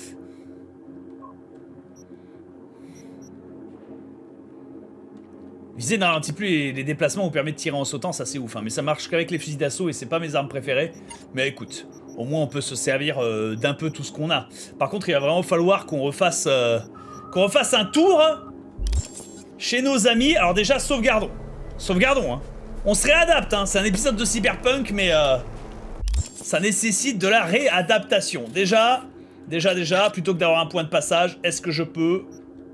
Viser ne ralentit plus les déplacements ou permet de tirer en sautant, ça c'est ouf. Hein. Mais ça marche qu'avec les fusils d'assaut et c'est pas mes armes préférées. Mais écoute, au moins on peut se servir d'un peu tout ce qu'on a. Par contre, il va vraiment falloir qu'on refasse un tour chez nos amis. Alors déjà, sauvegardons. Sauvegardons, hein. On se réadapte, hein. C'est un épisode de Cyberpunk, mais ça nécessite de la réadaptation. Déjà, plutôt que d'avoir un point de passage, est-ce que je peux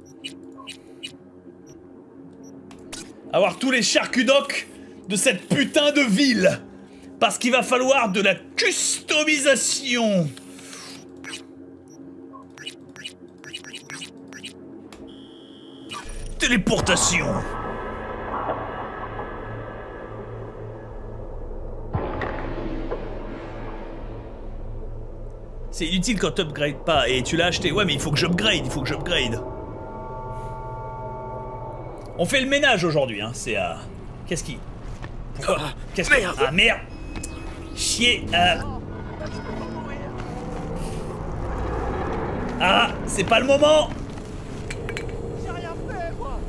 avoir tous les charcudocs de cette putain de ville? Parce qu'il va falloir de la customisation. Téléportation. C'est inutile quand t'upgrades pas. Et tu l'as acheté. Ouais, mais il faut que j'upgrade, On fait le ménage aujourd'hui, hein. C'est qu'est-ce qui... Pourquoi? Qu'est-ce que... Ah merde. Chier. Ah, c'est pas le moment. J'ai rien fait, moi.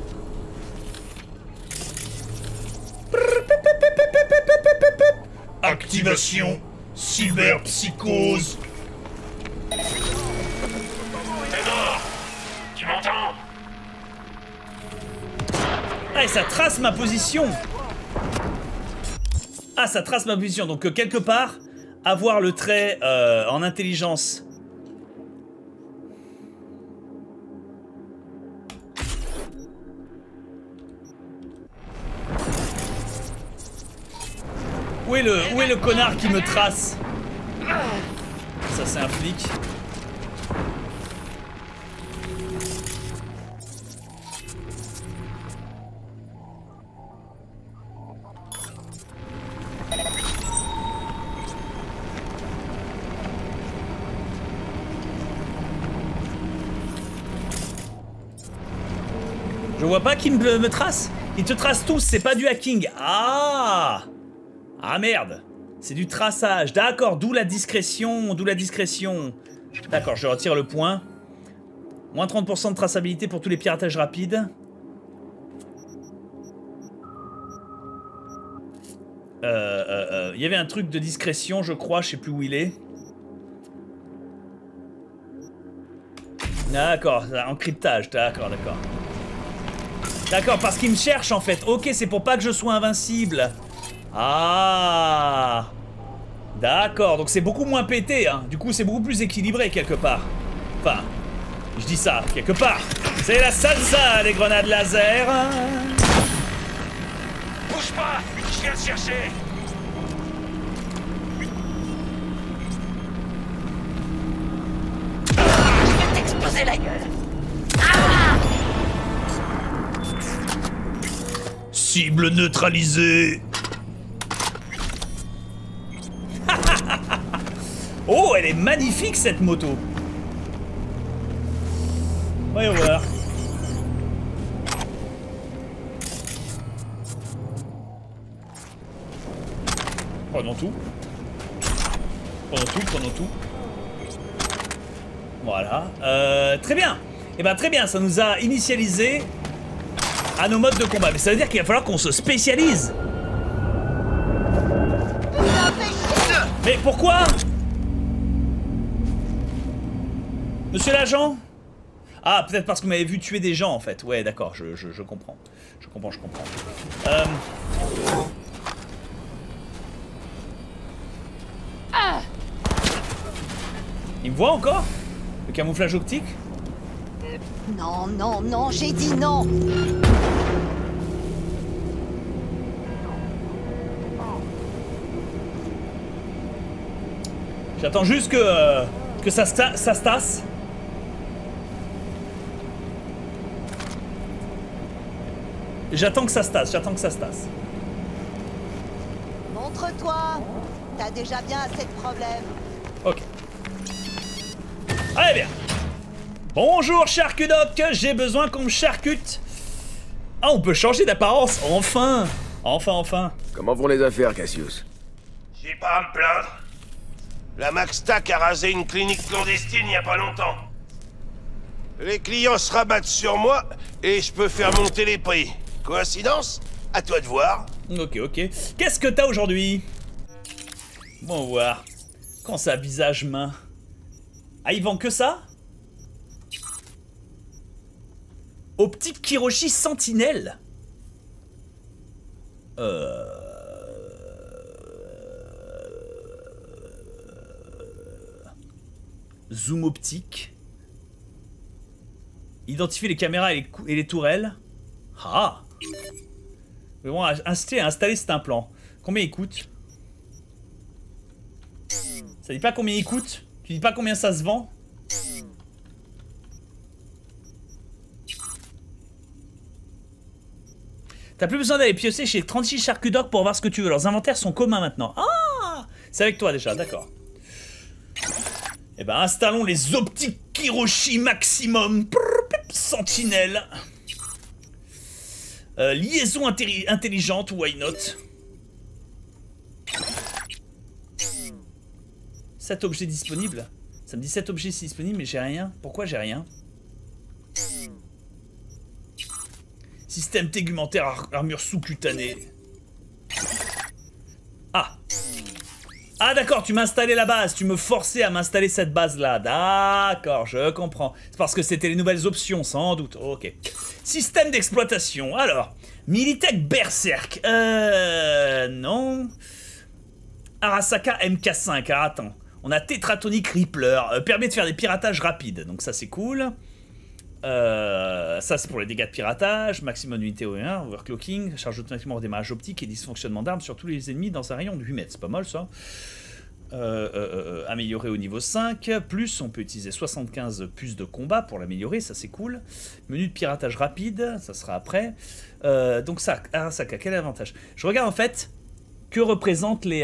Activation cyberpsychose. Trésor, tu m'entends? Ah, et ça trace ma position. Ah, ça trace ma position. Donc, quelque part, avoir le trait en intelligence. Où est le connard qui me trace? Ça, c'est un flic. Je vois pas qui me trace. Ils te tracent tous, c'est pas du hacking. Ah! Ah merde. C'est du traçage. D'accord, d'où la discrétion. D'accord, je retire le point. Moins 30% de traçabilité pour tous les piratages rapides. Il y avait un truc de discrétion, je crois, je sais plus où il est. D'accord, encryptage, d'accord. D'accord, parce qu'il me cherche en fait. Ok, c'est pour pas que je sois invincible. Ah. D'accord, donc c'est beaucoup moins pété, hein. Du coup, c'est beaucoup plus équilibré quelque part. Enfin, je dis ça, quelque part. C'est la salsa, les grenades laser. Bouge pas, je viens te chercher. Je vais t'exploser la gueule. Cible neutralisée. Oh, elle est magnifique cette moto. Voyons voir. Prenons tout. Prenons tout. Voilà. Très bien. Et ben très bien, ça nous a initialisé à nos modes de combat. Mais ça veut dire qu'il va falloir qu'on se spécialise. Mais pourquoi? Monsieur l'agent? Ah, peut-être parce que vous m'avez vu tuer des gens en fait. Ouais, d'accord, je comprends. Je comprends. Il me voit encore? Le camouflage optique? Non, non, non, j'ai dit non. J'attends juste que ça se tasse. J'attends que ça se tasse. Montre-toi. T'as déjà bien assez de problèmes. Ok. Allez bien. Bonjour Charcudoc, j'ai besoin qu'on me charcute. Ah, on peut changer d'apparence, enfin. Enfin. Comment vont les affaires, Cassius? J'ai pas à me plaindre. La Maxtac a rasé une clinique clandestine il y a pas longtemps. Les clients se rabattent sur moi et je peux faire monter les prix. Coïncidence? À toi de voir. Ok. Qu'est-ce que t'as aujourd'hui? Bon, voir. Quand ça, visage main. Ah, il vend que ça? Optique Kiroshi Sentinelle. Zoom optique. Identifier les caméras et les tourelles. Ah. Mais bon, installer cet implant. Combien il coûte? Ça dit pas combien il coûte? Tu dis pas combien ça se vend? T'as plus besoin d'aller piocher chez 36 Charcudoc pour voir ce que tu veux. Leurs inventaires sont communs maintenant. Ah! C'est avec toi déjà, d'accord. Eh ben, installons les optiques Kiroshi Maximum Sentinelle. Liaison intelligente, why not? 7 objets disponibles. Ça me dit 7 objets disponibles, mais j'ai rien. Pourquoi j'ai rien? Système tégumentaire, armure sous-cutanée. Ah. Ah d'accord, tu m'as installé la base. Tu me forçais à m'installer cette base-là. D'accord, je comprends. C'est parce que c'était les nouvelles options, sans doute. Ok. Système d'exploitation. Alors, Militech Berserk. Non. Arasaka MK5. Alors, attends. On a Tetratonic Rippler. Permet de faire des piratages rapides. Donc ça, c'est cool. Ça c'est pour les dégâts de piratage, maximum d'unité OE1, overclocking, charge automatiquement redémarrage optique et dysfonctionnement d'armes sur tous les ennemis dans un rayon de 8 mètres, c'est pas mal ça. Amélioré au niveau 5, plus on peut utiliser 75 puces de combat pour l'améliorer, ça c'est cool. Menu de piratage rapide, ça sera après. Donc ça, Arasaka, quel avantage? Je regarde en fait que représentent les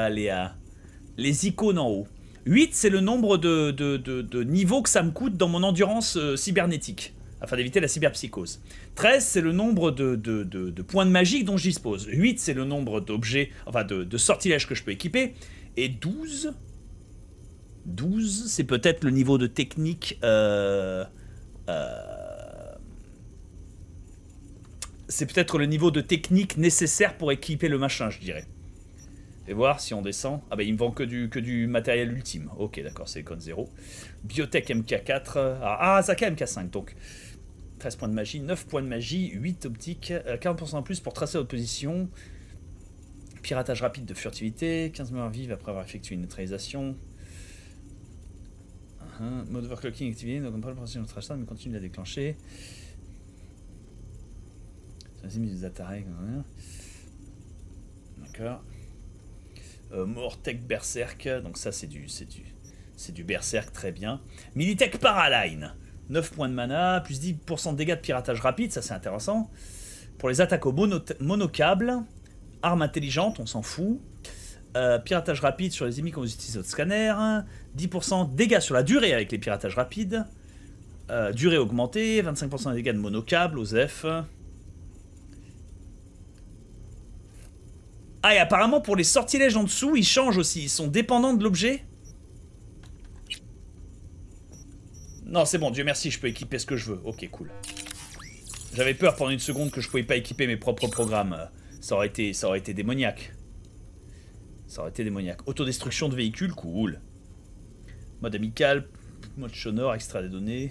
icônes en haut. 8, c'est le nombre de niveaux que ça me coûte dans mon endurance cybernétique, afin d'éviter la cyberpsychose. 13, c'est le nombre de points de magie dont je dispose. 8, c'est le nombre d'objets, enfin de sortilèges que je peux équiper. Et 12, c'est peut-être le niveau de technique... c'est peut-être le niveau de technique nécessaire pour équiper le machin, je dirais. Et voir si on descend. Ah bah il me vend que du matériel ultime. Ok d'accord, c'est code 0. Biotech MK4. Arasaka MK5 donc. 13 points de magie, 9 points de magie, 8 optiques, 40% en plus pour tracer votre position. Piratage rapide de furtivité, 15 mémoires vives après avoir effectué une neutralisation. Mode overclocking activé, donc on prend le processus de neutralisation mais continue de la déclencher. D'accord. Mortech Berserk, donc ça c'est du Berserk, très bien. Militech Paraline, 9 points de mana, plus 10% de dégâts de piratage rapide, ça c'est intéressant. Pour les attaques au monocable. Arme intelligente, on s'en fout. Piratage rapide sur les ennemis quand vous utilisez votre scanner. 10% dégâts sur la durée avec les piratages rapides. Durée augmentée. 25% de dégâts de monocable, OSEF. Ah, et apparemment pour les sortilèges en dessous, ils changent aussi. Ils sont dépendants de l'objet. Non, c'est bon, Dieu merci, je peux équiper ce que je veux. Ok, cool. J'avais peur pendant une seconde que je pouvais pas équiper mes propres programmes. Ça aurait été démoniaque. Ça aurait été démoniaque. Autodestruction de véhicules, cool. Mode amical, mode sonore, extrait des données.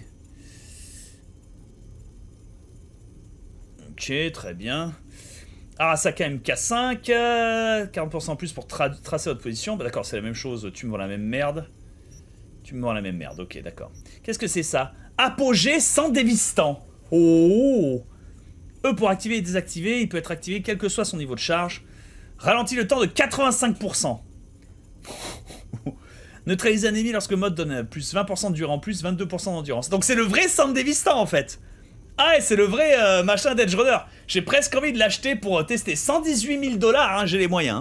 Ok, très bien. Arasaka MK5, 40% en plus pour tracer votre position. Bah d'accord, c'est la même chose, tu me vends la même merde. Tu me vends la même merde, ok, d'accord. Qu'est-ce que c'est ça? Apogée sans dévistant. Oh! Pour activer et désactiver, il peut être activé quel que soit son niveau de charge. Ralentit le temps de 85%. Neutraliser un ennemi lorsque le mode donne plus 20% de durée en plus, 22% d'endurance. Donc c'est le vrai Sam Dévistant en fait. Ah, et c'est le vrai machin d'Edge Runner. J'ai presque envie de l'acheter pour tester. 118 000 $, hein, j'ai les moyens.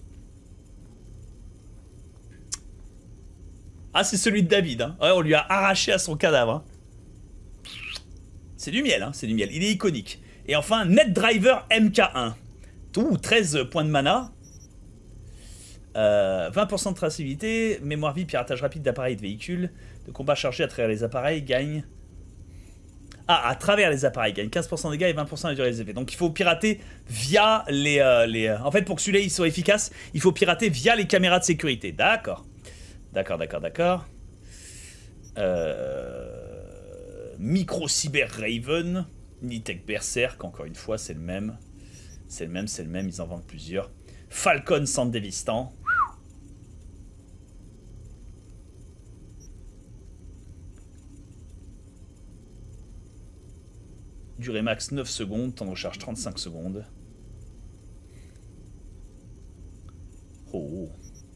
Ah, c'est celui de David. Hein. Ouais, on lui a arraché à son cadavre. Hein. C'est du miel, hein, c'est du miel. Il est iconique. Et enfin, NetDriver MK1. Ouh, 13 points de mana. 20% de traçabilité. Mémoire vive, piratage rapide d'appareils et de véhicules. De combat chargé à travers les appareils, gagne... Ah, à travers les appareils, gagne 15% de dégâts et 20% de la durée des effets. Donc il faut pirater via les... En fait, pour que celui-là il soit efficace, il faut pirater via les caméras de sécurité. D'accord. D'accord. Micro Cyber Raven. Nitech Berserk, encore une fois, c'est le même. C'est le même, ils en vendent plusieurs. Falcon sans dévistant. Durée max 9 secondes, temps de recharge 35 secondes. Oh.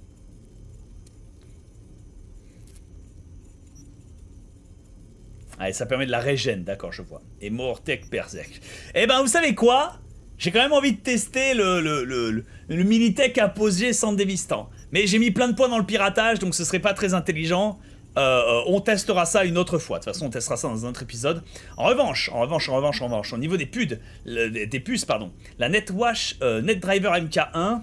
Allez, ça permet de la régène, d'accord, je vois. Et Mortec Berserk. Eh ben, vous savez quoi? J'ai quand même envie de tester le Minitech Apogée sans dévistant. Mais j'ai mis plein de points dans le piratage, donc ce serait pas très intelligent. On testera ça une autre fois. De toute façon, on testera ça dans un autre épisode. En revanche, au niveau des puces, pardon, la NetDriver MK1.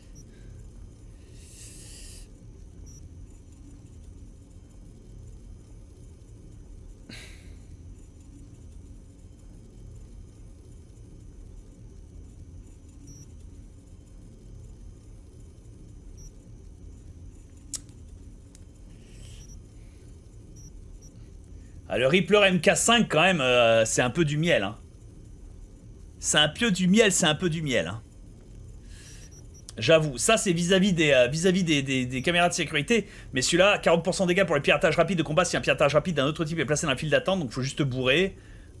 Ah, le Rippler MK5 quand même, c'est un peu du miel. Hein. C'est un peu du miel, Hein. J'avoue, ça c'est vis-à-vis des caméras de sécurité. Mais celui-là, 40% de dégâts pour le piratage rapide de combat si un piratage rapide d'un autre type est placé dans la file d'attente. Donc il faut juste bourrer.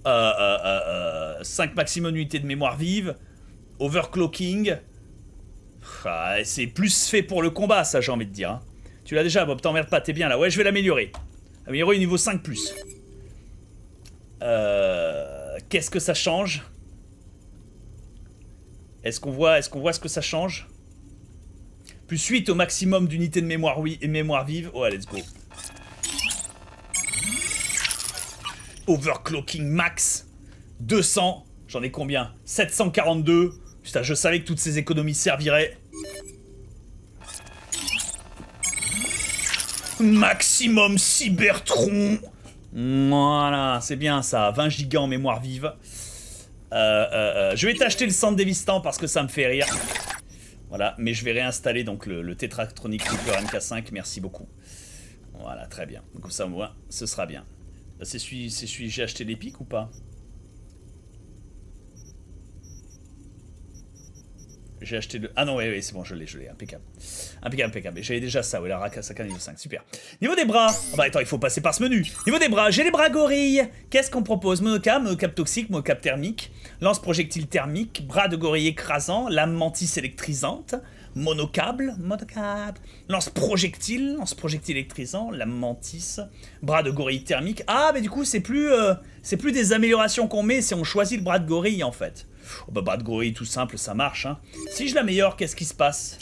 5 maximum d'unités de mémoire vive. Overclocking. Ah, c'est plus fait pour le combat, ça j'ai envie de dire. Hein. Tu l'as déjà, Bob, t'emmerdes pas, t'es bien là. Ouais, je vais l'améliorer. Améliorer au niveau 5+. Qu'est-ce que ça change? Est-ce qu'on voit ce que ça change? Plus 8 au maximum d'unités de mémoire, oui, et mémoire vive. Ouais, let's go. Overclocking max. 200. J'en ai combien? 742. Putain, je savais que toutes ces économies serviraient. Maximum Cybertron. Voilà, c'est bien ça. 20 gigas en mémoire vive. Je vais t'acheter le centre dévistant parce que ça me fait rire. Voilà, mais je vais réinstaller donc le Tetratronic Reaper MK5. Merci beaucoup. Voilà, très bien. Donc comme ça, moi, ce sera bien. C'est celui j'ai acheté l'Epic ou pas? J'ai acheté le... Ah non, oui, c'est bon, je l'ai, impeccable. Impeccable. J'avais déjà ça, oui, la Rakasaka niveau 5, super. Niveau des bras, ah bah attends, il faut passer par ce menu. Niveau des bras, j'ai les bras gorilles. Qu'est-ce qu'on propose? Monocap toxique, monocap thermique, lance-projectile thermique, bras de gorille écrasant, lame mantis électrisante, monocable, lance-projectile électrisant, lame mantis, bras de gorille thermique. Ah, mais du coup, c'est plus des améliorations qu'on met si on choisit le bras de gorille, en fait. Oh bah bras de gorille tout simple, ça marche. Hein. Si je l'améliore, qu'est-ce qui se passe?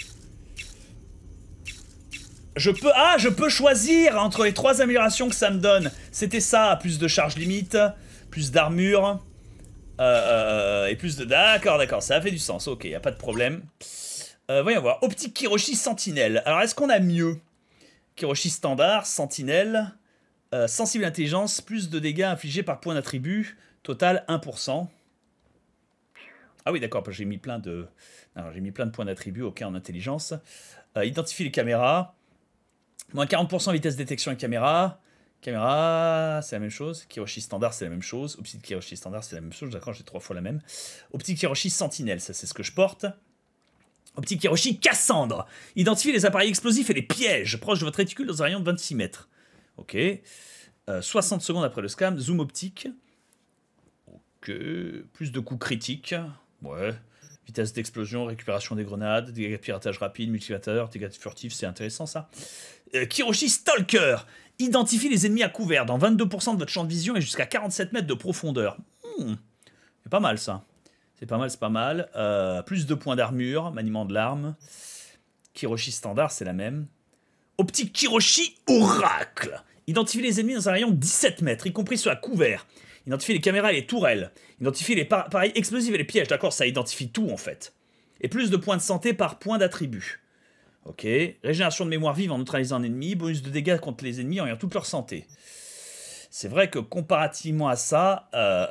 Je peux choisir entre les 3 améliorations que ça me donne. C'était ça, plus de charge limite, plus d'armure, et plus de... D'accord, ça a fait du sens, ok, y a pas de problème. Voyons voir, optique Kiroshi Sentinelle. Alors, est-ce qu'on a mieux? Kiroshi standard, Sentinelle, sensible intelligence, plus de dégâts infligés par point d'attribut, total 1%. Ah oui, d'accord, j'ai mis plein de... Alors, j'ai mis plein de points d'attribut, ok, en intelligence. Identifie les caméras. Moins 40% vitesse détection et caméra. Caméra, c'est la même chose. Kiroshi standard, c'est la même chose. Optique Kiroshi standard, c'est la même chose. D'accord, j'ai 3 fois la même. Optique Kiroshi Sentinelle, ça c'est ce que je porte. Optique Kiroshi Cassandre. Identifie les appareils explosifs et les pièges proches de votre réticule dans un rayon de 26 mètres. Ok. 60 secondes après le scam. Zoom optique. Ok. Plus de coups critiques. Ouais. Vitesse d'explosion, récupération des grenades, dégâts de piratage rapide, multiplicateur, dégâts furtifs, c'est intéressant ça. Kiroshi Stalker. Identifie les ennemis à couvert dans 22% de votre champ de vision et jusqu'à 47 mètres de profondeur. C'est pas mal ça. C'est pas mal. Plus de points d'armure, maniement de l'arme. Kiroshi standard, c'est la même. Optique Kiroshi Oracle. Identifie les ennemis dans un rayon de 17 mètres, y compris ceux à couvert. Identifie les caméras et les tourelles. Identifie les appareils explosifs et les pièges. D'accord, ça identifie tout en fait. Et plus de points de santé par point d'attribut. Ok. Régénération de mémoire vive en neutralisant un ennemi. Bonus de dégâts contre les ennemis en ayant toute leur santé. C'est vrai que comparativement à ça...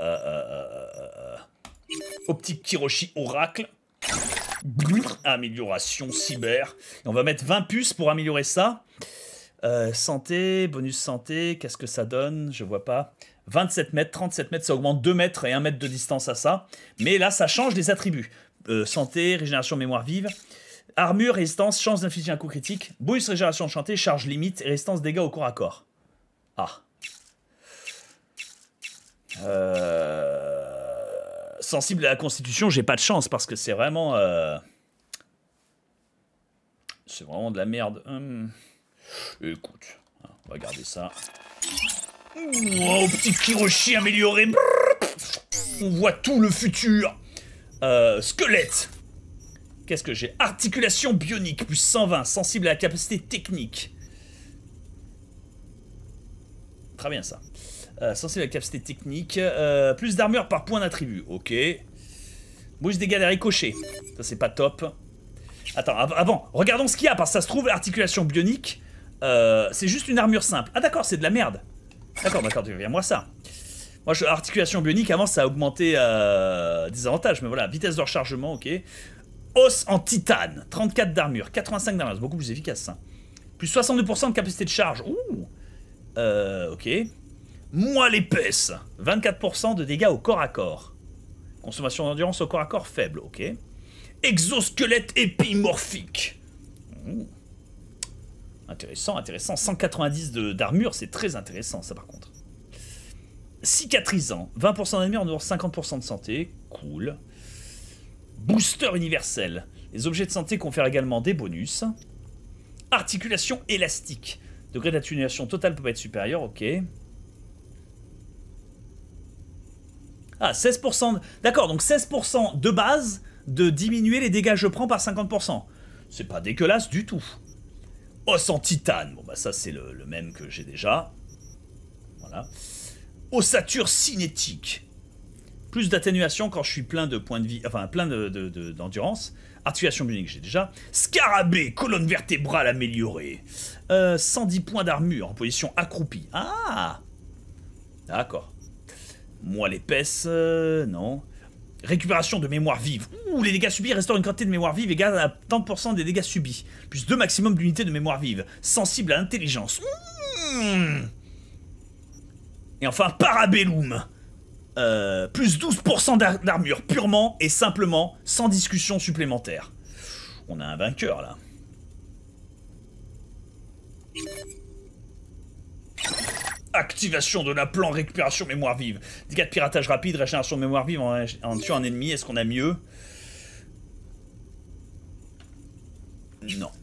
Optique Kiroshi Oracle. Amélioration cyber. Et on va mettre 20 puces pour améliorer ça. Santé, bonus santé, qu'est-ce que ça donne? Je vois pas. 27 mètres, 37 mètres, ça augmente 2 mètres et 1 mètre de distance à ça. Mais là, ça change les attributs. Santé, régénération mémoire vive. Armure, résistance, chance d'infliger un coup critique. Bonus régénération enchantée, charge limite et résistance dégâts au corps à corps. Ah. Sensible à la constitution, j'ai pas de chance parce que c'est vraiment... C'est vraiment de la merde. Écoute, on va garder ça. Oh, petit Kiroshi amélioré. On voit tout le futur. Squelette. Qu'est-ce que j'ai? Articulation bionique, plus 120, sensible à la capacité technique. Très bien ça. Sensible à la capacité technique. Plus d'armure par point d'attribut. Ok. Bouge dégâts des ricochets. Ça c'est pas top. Attends, avant, regardons ce qu'il y a, parce que ça se trouve, l'articulation bionique, c'est juste une armure simple. Ah d'accord, c'est de la merde. D'accord, viens-moi ça. Moi, articulation bionique, avant, ça a augmenté des avantages, mais voilà, vitesse de rechargement, ok. Os en titane, 34 d'armure, 85 d'armure, c'est beaucoup plus efficace, ça. Plus 62% de capacité de charge, ouh. Ok. Moelle épaisse, 24% de dégâts au corps à corps. Consommation d'endurance au corps à corps faible, ok. Exosquelette épimorphique. Intéressant, intéressant. 190 d'armure, c'est très intéressant, ça, par contre. Cicatrisant. 20% d'armure, 50% de santé. Cool. Booster universel. Les objets de santé confèrent également des bonus. Articulation élastique. Degré d'atténuation totale peut pas être supérieur, ok. Ah, 16%. D'accord, donc 16% de base de diminuer les dégâts que je prends par 50%. C'est pas dégueulasse du tout. Os en titane. Bon, bah ça, c'est le même que j'ai déjà. Voilà. Ossature cinétique. Plus d'atténuation quand je suis plein de points de vie. Enfin, plein d'endurance. Articulation bionique, j'ai déjà. Scarabée, colonne vertébrale améliorée. 110 points d'armure en position accroupie. Ah! D'accord. Moelle épaisse, non. Récupération de mémoire vive. Ouh, les dégâts subis restaurent une quantité de mémoire vive égale à 30% des dégâts subis. Plus 2 maximum d'unités de mémoire vive. Sensible à l'intelligence. Et enfin, Parabellum. Plus 12% d'armure, purement et simplement, sans discussion supplémentaire. On a un vainqueur, là. Activation de l'implant récupération mémoire vive. Dégâts de piratage rapide, régénération de mémoire vive en tuant un ennemi. Est-ce qu'on a mieux? Non.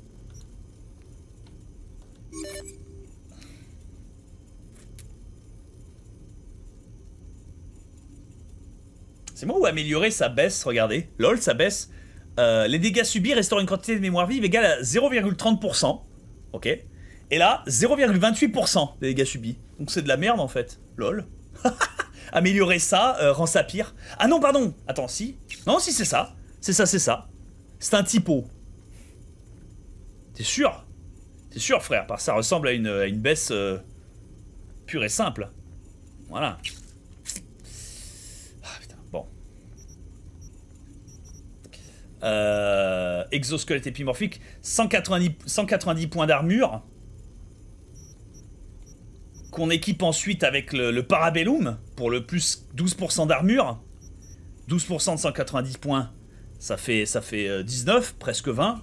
C'est moi ou améliorer ça baisse, regardez. LOL, ça baisse. Les dégâts subis restaurent une quantité de mémoire vive égale à 0,30%. Ok. Et là, 0,28% des dégâts subis. Donc c'est de la merde en fait. LOL. Améliorer ça rend ça pire. Ah non, pardon. Attends, si. Non, si c'est ça. C'est ça, c'est ça. C'est un typo. T'es sûr? T'es sûr, frère? Parce que ça ressemble à une baisse pure et simple. Voilà. Ah, putain, bon. Exosquelette épimorphique. 190 points d'armure. Qu'on équipe ensuite avec le Parabellum. Pour le plus 12% d'armure. 12% de 190 points. Ça fait 19, presque 20.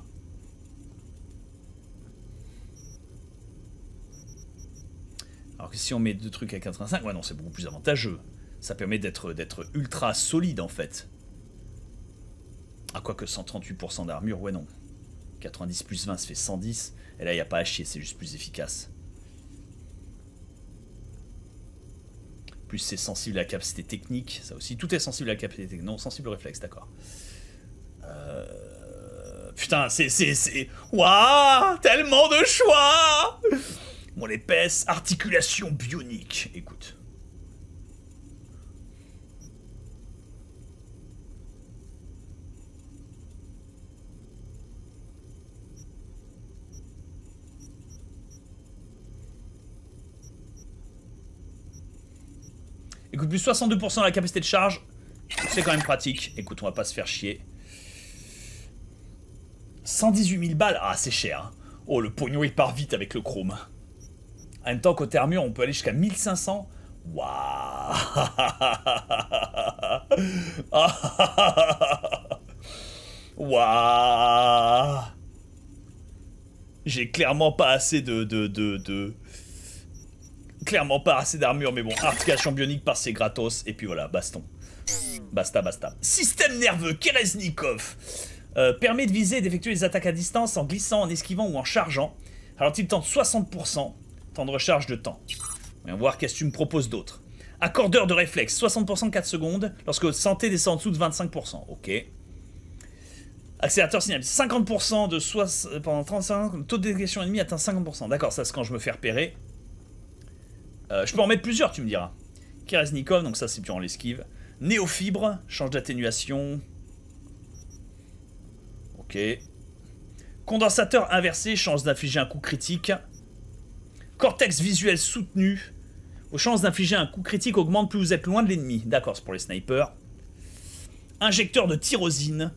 Alors que si on met deux trucs à 85, ouais non, c'est beaucoup plus avantageux. Ça permet d'être ultra solide en fait. Ah, quoique 138% d'armure, ouais non. 90 plus 20, ça fait 110. Et là, il n'y a pas à chier, c'est juste plus efficace. Plus c'est sensible à la capacité technique, ça aussi. Tout est sensible à la capacité technique. Non, sensible au réflexe, d'accord. Putain, c'est... Waouh, tellement de choix. Mon épaisse articulation bionique. Écoute. Écoute, plus 62% de la capacité de charge. C'est quand même pratique. Écoute, on va pas se faire chier. 118 000 balles. Ah, c'est cher. Hein. Oh, le pognon, il part vite avec le chrome. En même temps, côté armure, on peut aller jusqu'à 1500. Waouh. Waouh. J'ai clairement pas assez Clairement pas assez d'armure, mais bon, articulation bionique par c'est gratos, et puis voilà, baston. Basta, basta. Système nerveux, Kereznikov. Permet de viser et d'effectuer des attaques à distance en glissant, en esquivant ou en chargeant. Alors il tente 60%, temps de recharge de temps. On va voir qu'est-ce que tu me proposes d'autre. Accordeur de réflexe, 60% 4 secondes, lorsque votre santé descend en dessous de 25%. Ok. Accélérateur synaptique, 50% de pendant 35 ans, le taux de détection ennemi atteint 50%. D'accord, ça c'est quand je me fais repérer. Je peux en mettre plusieurs, tu me diras. Kereznikov, donc ça c'est durant l'esquive. Néofibre, change d'atténuation. Ok. Condensateur inversé, chance d'infliger un coup critique. Cortex visuel soutenu. Vos chances d'infliger un coup critique augmentent plus vous êtes loin de l'ennemi. D'accord, c'est pour les snipers. Injecteur de tyrosine.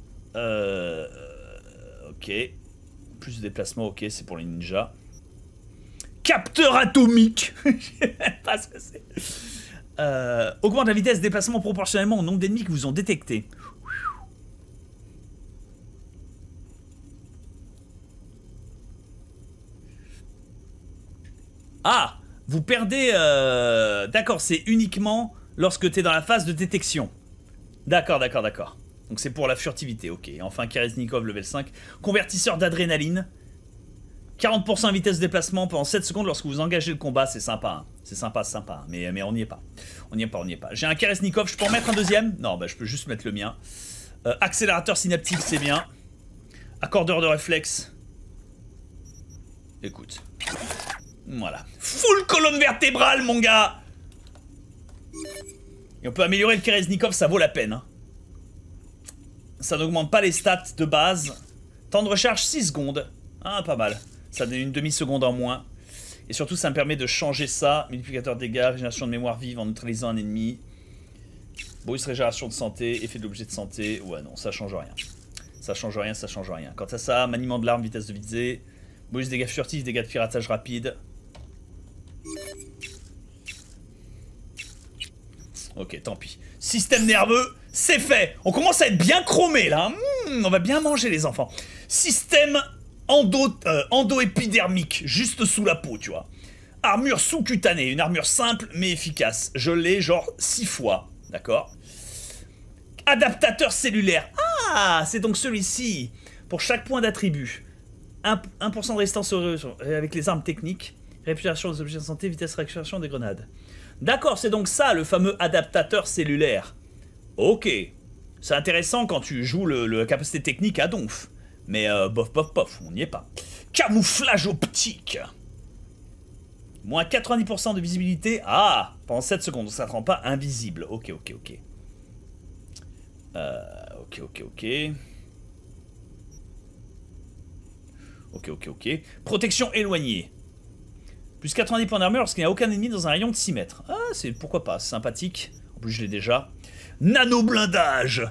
Ok. Plus de déplacement, ok, c'est pour les ninjas. Capteur atomique. Je sais même pas ce que c'est. Augmente la vitesse de déplacement proportionnellement au nombre d'ennemis que vous ont détectés. Ah, vous perdez... D'accord, c'est uniquement lorsque tu es dans la phase de détection. D'accord, d'accord, d'accord. Donc c'est pour la furtivité, ok. Enfin, Kereznikov, level 5. Convertisseur d'adrénaline. 40% vitesse de déplacement pendant 7 secondes lorsque vous engagez le combat, c'est sympa. Hein. C'est sympa, c'est sympa. Mais on n'y est pas. On n'y est pas, on n'y est pas. J'ai un Kereznikov, je peux en mettre un deuxième? Non, bah je peux juste mettre le mien. Accélérateur synaptique, c'est bien. Accordeur de réflexe. Écoute. Voilà. Full colonne vertébrale, mon gars. Et on peut améliorer le Kereznikov, ça vaut la peine. Hein. Ça n'augmente pas les stats de base. Temps de recharge 6 secondes. Ah, pas mal. Ça donne une demi-seconde en moins. Et surtout, ça me permet de changer ça. Multiplicateur de dégâts, régénération de mémoire vive en neutralisant un ennemi. Bonus régénération de santé, effet de l'objet de santé. Ouais, non, ça change rien. Ça change rien, ça change rien. Quant à ça, maniement de l'arme, vitesse de visée. Bonus dégâts furtifs, dégâts de piratage rapide. Ok, tant pis. Système nerveux, c'est fait. On commence à être bien chromé, là. On va bien manger, les enfants. Système... endo-épidermique, juste sous la peau, tu vois. Armure sous-cutanée, une armure simple mais efficace. Je l'ai genre 6 fois, d'accord. Adaptateur cellulaire. Ah, c'est donc celui-ci. Pour chaque point d'attribut. 1% de résistance avec les armes techniques. Réputation des objets de santé, vitesse de récupération des grenades. D'accord, c'est donc ça, le fameux adaptateur cellulaire. Ok. C'est intéressant quand tu joues la capacité technique à donf. Mais bof, bof, bof, on n'y est pas. Camouflage optique. Moins 90% de visibilité. Ah, pendant 7 secondes, ça ne te rend pas invisible. Ok, ok, ok. Ok, ok, ok. Ok, ok, ok. Protection éloignée. Plus 90 points d'armure lorsqu'il n'y a aucun ennemi dans un rayon de 6 mètres. Ah, c'est pourquoi pas, c'est sympathique. En plus, je l'ai déjà. Nano blindage.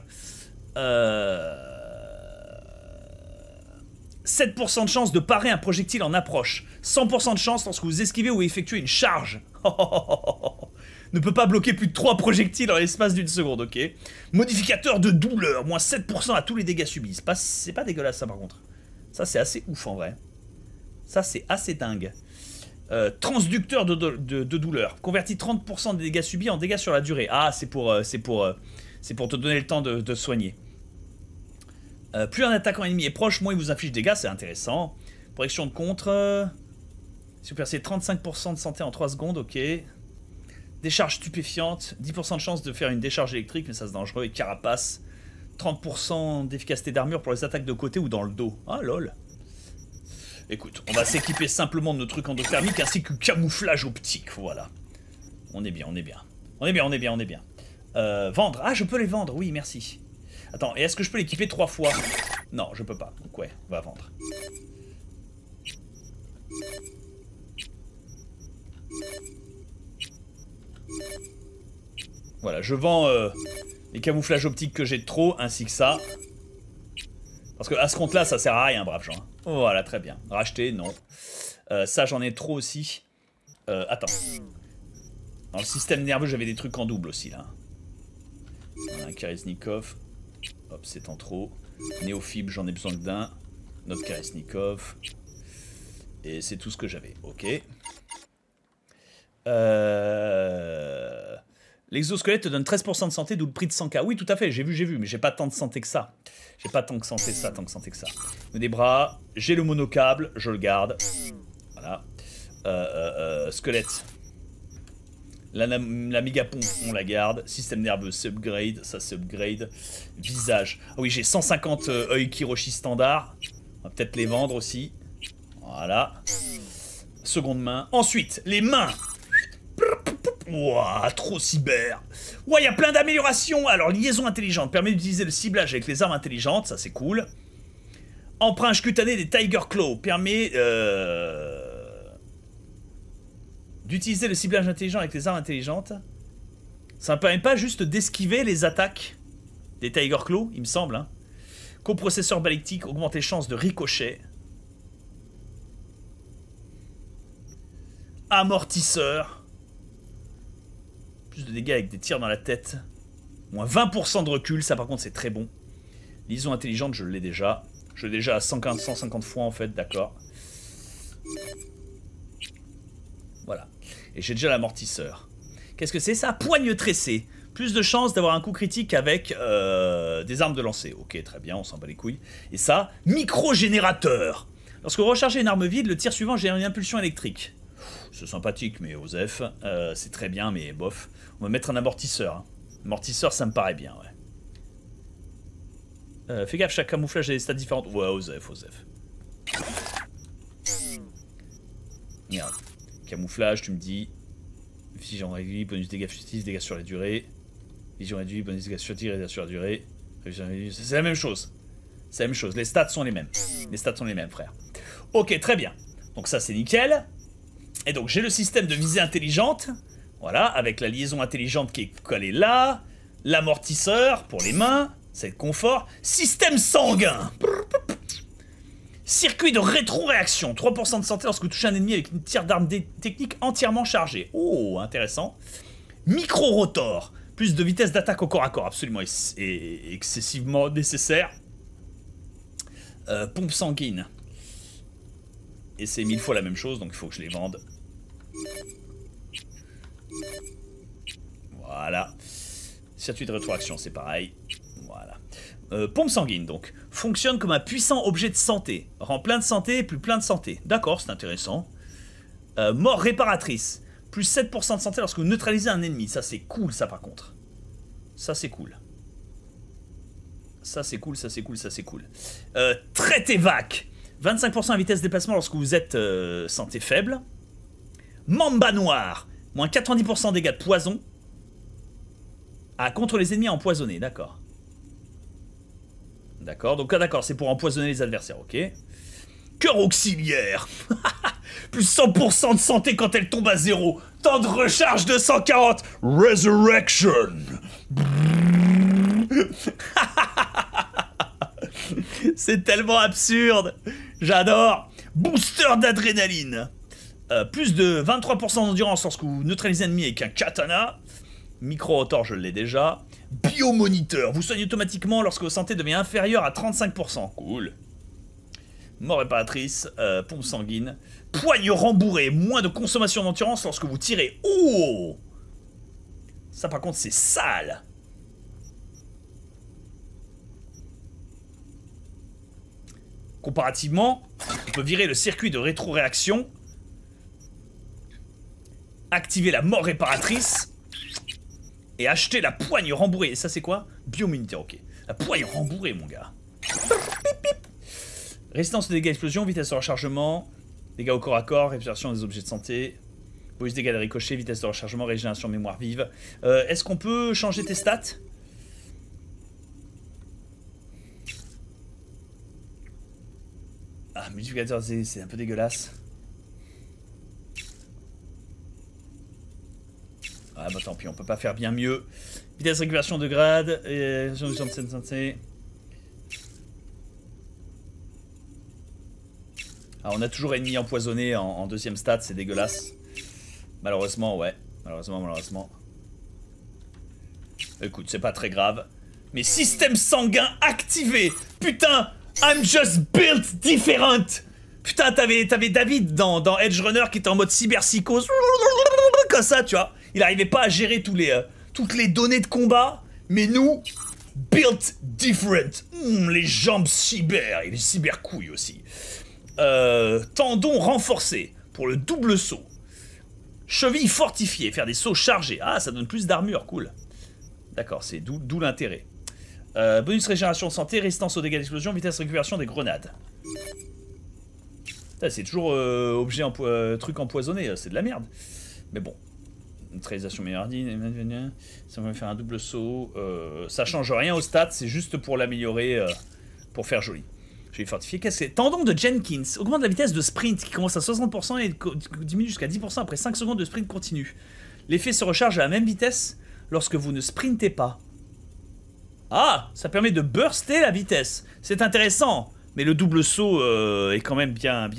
7% de chance de parer un projectile en approche. 100% de chance lorsque vous esquivez ou effectuez une charge. Ne peut pas bloquer plus de 3 projectiles dans l'espace d'une seconde, ok. Modificateur de douleur, moins 7% à tous les dégâts subis. C'est pas dégueulasse ça par contre. Ça c'est assez ouf en vrai. Ça c'est assez dingue. Transducteur de douleur. Convertit 30% des dégâts subis en dégâts sur la durée. Ah, c'est pour te donner le temps de soigner. Plus un attaquant ennemi est proche, moins il vous inflige des dégâts, c'est intéressant. Protection de contre. Si vous percez 35% de santé en 3 secondes, ok. Décharge stupéfiante, 10% de chance de faire une décharge électrique, mais ça c'est dangereux. Et carapace, 30% d'efficacité d'armure pour les attaques de côté ou dans le dos. Ah lol. Écoute, on va s'équiper simplement de nos trucs endothermiques ainsi que camouflage optique, voilà. On est bien, on est bien. On est bien, on est bien, on est bien. Vendre. Ah, je peux les vendre, oui, merci. Attends, et est-ce que je peux l'équiper 3 fois? Non, je peux pas. Donc ouais, on va vendre. Voilà, je vends les camouflages optiques que j'ai de trop, ainsi que ça. Parce que à ce compte-là, ça sert à rien, brave gens. Voilà, très bien. Racheter, non. Ça, j'en ai trop aussi. Attends. Dans le système nerveux, j'avais des trucs en double aussi, là. Un Karesnikov. Hop, c'est en trop. Néophibe, j'en ai besoin que d'un. Notre Karesnikov. Et c'est tout ce que j'avais. Ok. L'exosquelette te donne 13% de santé, d'où le prix de 100k. Oui, tout à fait, j'ai vu, mais j'ai pas tant de santé que ça. J'ai pas tant que santé que ça. Des bras, j'ai le monocable, je le garde. Voilà. Squelette. La méga pompe, on la garde. Système nerveux, s'upgrade, ça s'upgrade. Visage. Ah oui, j'ai 150 œils Kiroshi standard. On va peut-être les vendre aussi. Voilà. Seconde main. Ensuite, les mains. Ouah, trop cyber. Ouah, il y a plein d'améliorations. Alors, liaison intelligente permet d'utiliser le ciblage avec les armes intelligentes, ça c'est cool. Empreinte cutanée des Tiger Claw permet d'utiliser le ciblage intelligent avec les armes intelligentes. Ça ne permet pas juste d'esquiver les attaques des Tiger Claw, il me semble. Hein. Coprocesseur balectique augmente les chances de ricochet. Amortisseur. Plus de dégâts avec des tirs dans la tête. Moins 20% de recul, ça par contre c'est très bon. Liaison intelligente, je l'ai déjà. Je l'ai déjà à 150 fois en fait, d'accord. Voilà. Et j'ai déjà l'amortisseur. Qu'est-ce que c'est ça? Poigne tressée. Plus de chances d'avoir un coup critique avec des armes de lancer. Ok, très bien, on s'en bat les couilles. Et ça, micro-générateur. Lorsque vous rechargez une arme vide, le tir suivant génère une impulsion électrique. C'est sympathique, mais Osef, c'est très bien, mais bof. On va mettre un amortisseur. Hein. Amortisseur, ça me paraît bien, ouais. Fais gaffe, chaque camouflage a des stats différentes. Ouais, Osef. Merde. Camouflage, tu me dis. Vision réduite, bonus dégâts fugitifs, dégâts sur la durée. Vision réduite, bonus dégâts fugitifs, dégâts sur la durée. C'est la même chose. C'est la même chose. Les stats sont les mêmes. Les stats sont les mêmes, frère. Ok, très bien. Donc ça, c'est nickel. Et donc j'ai le système de visée intelligente, voilà, avec la liaison intelligente qui est collée là, l'amortisseur pour les mains, c'est le confort, système sanguin, circuit de rétro-réaction, 3% de santé lorsque vous touchez un ennemi avec une tir d'arme technique entièrement chargée, oh, intéressant, micro-rotor, plus de vitesse d'attaque au corps à corps, absolument et excessivement nécessaire, pompe sanguine. Et c'est 1000 fois la même chose, donc il faut que je les vende. Voilà. Circuit de rétroaction, c'est pareil. Voilà. Pompe sanguine, donc. Fonctionne comme un puissant objet de santé. Rend plein de santé, plus plein de santé. D'accord, c'est intéressant. Mort réparatrice. Plus 7% de santé lorsque vous neutralisez un ennemi. Ça, c'est cool, ça, par contre. Ça, c'est cool. Ça c'est cool, ça c'est cool, ça c'est cool. Traite évac. 25% à vitesse de déplacement lorsque vous êtes santé faible. Mamba noir. Moins 90% dégâts de poison. Ah, contre les ennemis empoisonnés, d'accord. D'accord, donc d'accord, c'est pour empoisonner les adversaires, ok. Cœur auxiliaire. Plus 100% de santé quand elle tombe à 0. Temps de recharge de 140. Resurrection. C'est tellement absurde. J'adore. Booster d'adrénaline. Plus de 23% d'endurance lorsque vous neutralisez l'ennemi avec un katana. Micro-rotor, je l'ai déjà. Biomoniteur. Vous soignez automatiquement lorsque votre santé devient inférieure à 35%. Cool. Mort réparatrice. Pompe sanguine. Poigne rembourrée. Moins de consommation d'endurance lorsque vous tirez. Oh! Ça, par contre, c'est sale. Comparativement, on peut virer le circuit de rétro-réaction. Activer la mort réparatrice. Et acheter la poigne rembourrée. Et ça, c'est quoi? Biomoniteur, ok. La poigne rembourrée, mon gars. Résistance aux dégâts explosion, vitesse de rechargement, dégâts au corps à corps, récupération des objets de santé, bonus dégâts de ricochet, vitesse de rechargement, régénération mémoire vive. Est-ce qu'on peut changer tes stats? Ah, multiplicateur, c'est un peu dégueulasse. Ah bah tant pis, on peut pas faire bien mieux. Vitesse de récupération de grade, et santé. Ah, on a toujours ennemi empoisonné en deuxième stade, c'est dégueulasse. Malheureusement, ouais. Malheureusement. Écoute, c'est pas très grave. Mais système sanguin activé. Putain, I'm just built different. Putain, t'avais David dans Edge Runner qui était en mode cyberpsychose. Comme ça, tu vois. Il arrivait pas à gérer toutes les données de combat. Mais nous, built different. Les jambes cyber et les cyber couilles aussi. Tendon renforcé pour le double saut. Cheville fortifiée, faire des sauts chargés. Ah, ça donne plus d'armure, cool. D'accord, c'est d'où l'intérêt. Bonus régénération de santé, résistance aux dégâts d'explosion, vitesse de récupération des grenades. C'est toujours objet truc empoisonné, c'est de la merde. Mais bon. Neutralisation meilleure, ça va faire un double saut. Ça change rien au stat, c'est juste pour l'améliorer, pour faire joli. Je vais fortifier. Qu'est-ce que c'est? Tendon de Jenkins. Augmente la vitesse de sprint qui commence à 60% et diminue jusqu'à 10% après 5 secondes de sprint continu. L'effet se recharge à la même vitesse lorsque vous ne sprintez pas. Ah, ça permet de burster la vitesse. C'est intéressant. Mais le double saut est quand même bien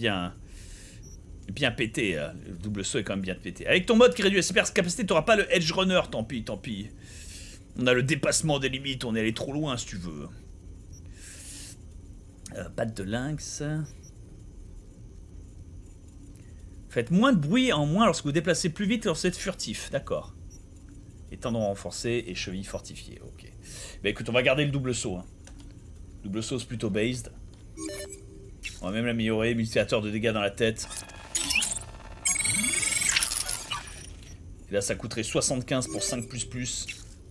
pété. Le double saut est quand même bien pété. Avec ton mode qui réduit la super capacité, tu n'auras pas le Edge Runner. Tant pis, tant pis. On a le dépassement des limites. On est allé trop loin si tu veux. Patte de lynx. Faites moins de bruit en moins lorsque vous déplacez plus vite lorsque vous êtes furtif. D'accord. Et tendon renforcé et cheville fortifiée. Ok. Bah écoute, on va garder le double saut. Hein. Double saut, c'est plutôt based. On va même l'améliorer. Multiplicateur de dégâts dans la tête. Et là, ça coûterait 75 pour 5++.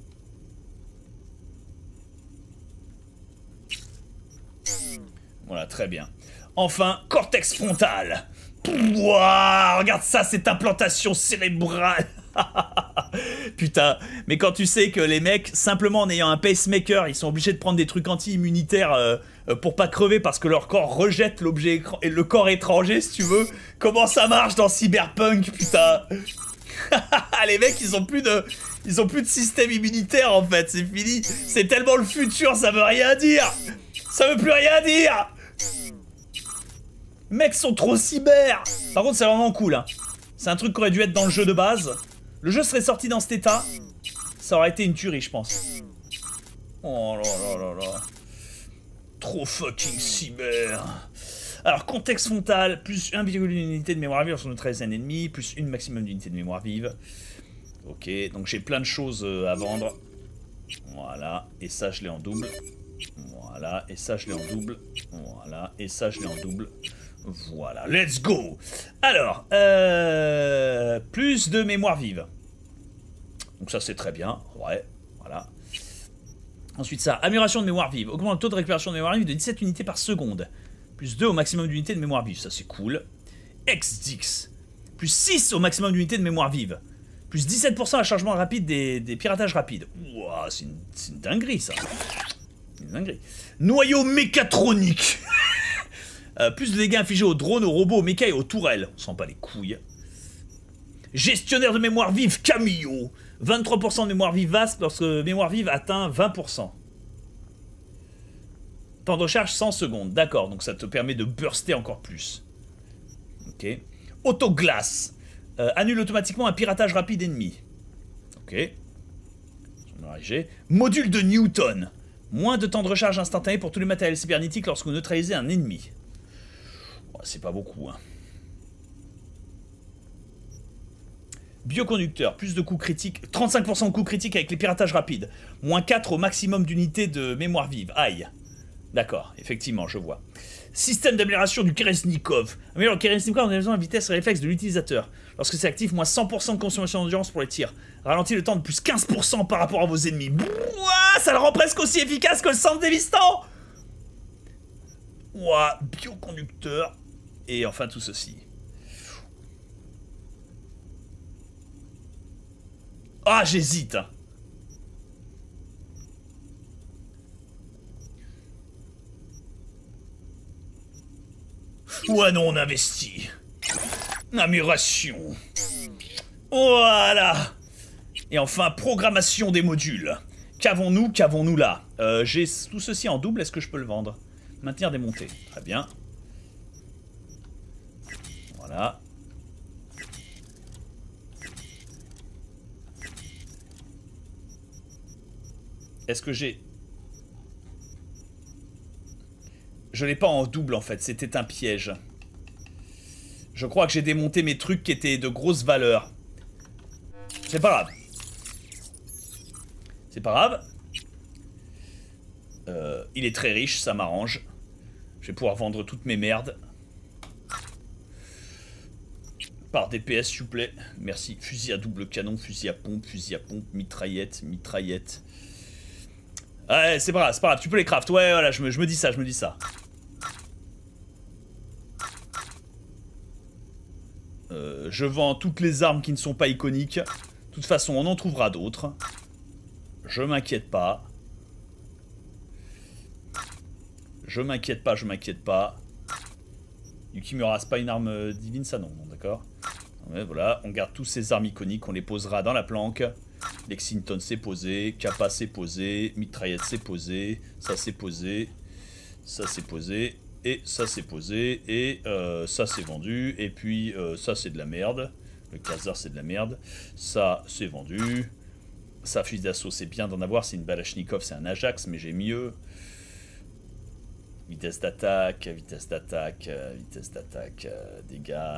Voilà, très bien. Enfin, cortex frontal. Pouah, regarde ça, cette implantation cérébrale. Putain, mais quand tu sais que les mecs, simplement en ayant un pacemaker, ils sont obligés de prendre des trucs anti-immunitaires pour pas crever parce que leur corps rejette l'objet et le corps étranger, si tu veux. Comment ça marche dans Cyberpunk, putain. Les mecs, ils ont plus de système immunitaire en fait, c'est fini. C'est tellement le futur, ça veut rien dire. Ça veut plus rien dire. Les mecs sont trop cyber. Par contre, c'est vraiment cool. Hein. C'est un truc qui aurait dû être dans le jeu de base. Le jeu serait sorti dans cet état. Ça aurait été une tuerie, je pense. Oh là là là là. Trop fucking cyber. Alors, contexte frontal, plus 1,1 unité de mémoire vive sur notre 13 ennemis, plus une maximum d'unités de mémoire vive. Ok, donc j'ai plein de choses à vendre. Voilà, et ça je l'ai en double. Voilà, et ça je l'ai en double. Voilà, et ça je l'ai en double. Voilà, let's go. Alors, plus de mémoire vive. Donc ça c'est très bien, ouais, voilà. Ensuite ça, amélioration de mémoire vive. Augmente le taux de récupération de mémoire vive de 17 unités par seconde. Plus 2 au maximum d'unités de mémoire vive, ça c'est cool. XDix. Plus 6 au maximum d'unités de mémoire vive. Plus 17% à chargement rapide des piratages rapides. Ouah, c'est une dinguerie ça. C'est une dinguerie. Noyau mécatronique. Plus de dégâts infligés aux drones, aux robots, aux méca et aux tourelles. On sent pas les couilles. Gestionnaire de mémoire vive Camillo. 23% de mémoire vive vaste lorsque mémoire vive atteint 20%. Temps de recharge 100 secondes. D'accord, donc ça te permet de burster encore plus. Ok. Autoglace. Annule automatiquement un piratage rapide ennemi. Ok. Module de Newton. Moins de temps de recharge instantané pour tous les matériels cybernétiques lorsque vous neutralisez un ennemi. Oh, c'est pas beaucoup, hein. Bioconducteur, plus de coups critiques, 35% de coups critiques avec les piratages rapides. Moins 4 au maximum d'unités de mémoire vive. Aïe. D'accord, effectivement, je vois. Système d'amélioration du Kereshnikov. Améliore le Kereshnikov en réduisant la vitesse et réflexe de l'utilisateur. Lorsque c'est actif, moins 100% de consommation d'endurance pour les tirs. Ralentit le temps de plus 15% par rapport à vos ennemis. Ouah, ça le rend presque aussi efficace que le centre dévistant. Ouah, bioconducteur. Et enfin tout ceci. Ah, j'hésite. Ouais, non, on investit. Amélioration. Voilà. Et enfin, programmation des modules. Qu'avons-nous là? J'ai tout ceci en double, est-ce que je peux le vendre? Maintenir démonté. Très bien. Voilà. Est-ce que j'ai... Je l'ai pas en double en fait, c'était un piège. Je crois que j'ai démonté mes trucs qui étaient de grosse valeur. C'est pas grave. C'est pas grave. Il est très riche, ça m'arrange. Je vais pouvoir vendre toutes mes merdes. Par DPS, s'il vous plaît. Merci. Fusil à double canon, fusil à pompe, mitraillette, mitraillette. Ouais, c'est pas grave, tu peux les craft. Ouais, voilà, je me dis ça, je vends toutes les armes qui ne sont pas iconiques. De toute façon, on en trouvera d'autres. Je m'inquiète pas. Je m'inquiète pas. Yukimura, c'est pas une arme divine, ça non, d'accord. Ouais, voilà, on garde tous ces armes iconiques, on les posera dans la planque. Lexington c'est posé, Kappa c'est posé, mitraillette c'est posé, ça c'est posé, ça c'est posé, et ça c'est posé, et ça c'est vendu, et puis ça c'est de la merde, le Khazar c'est de la merde, ça c'est vendu, ça fusil d'assaut c'est bien d'en avoir, c'est une Balachnikov, c'est un Ajax, mais j'ai mieux. Vitesse d'attaque, dégâts.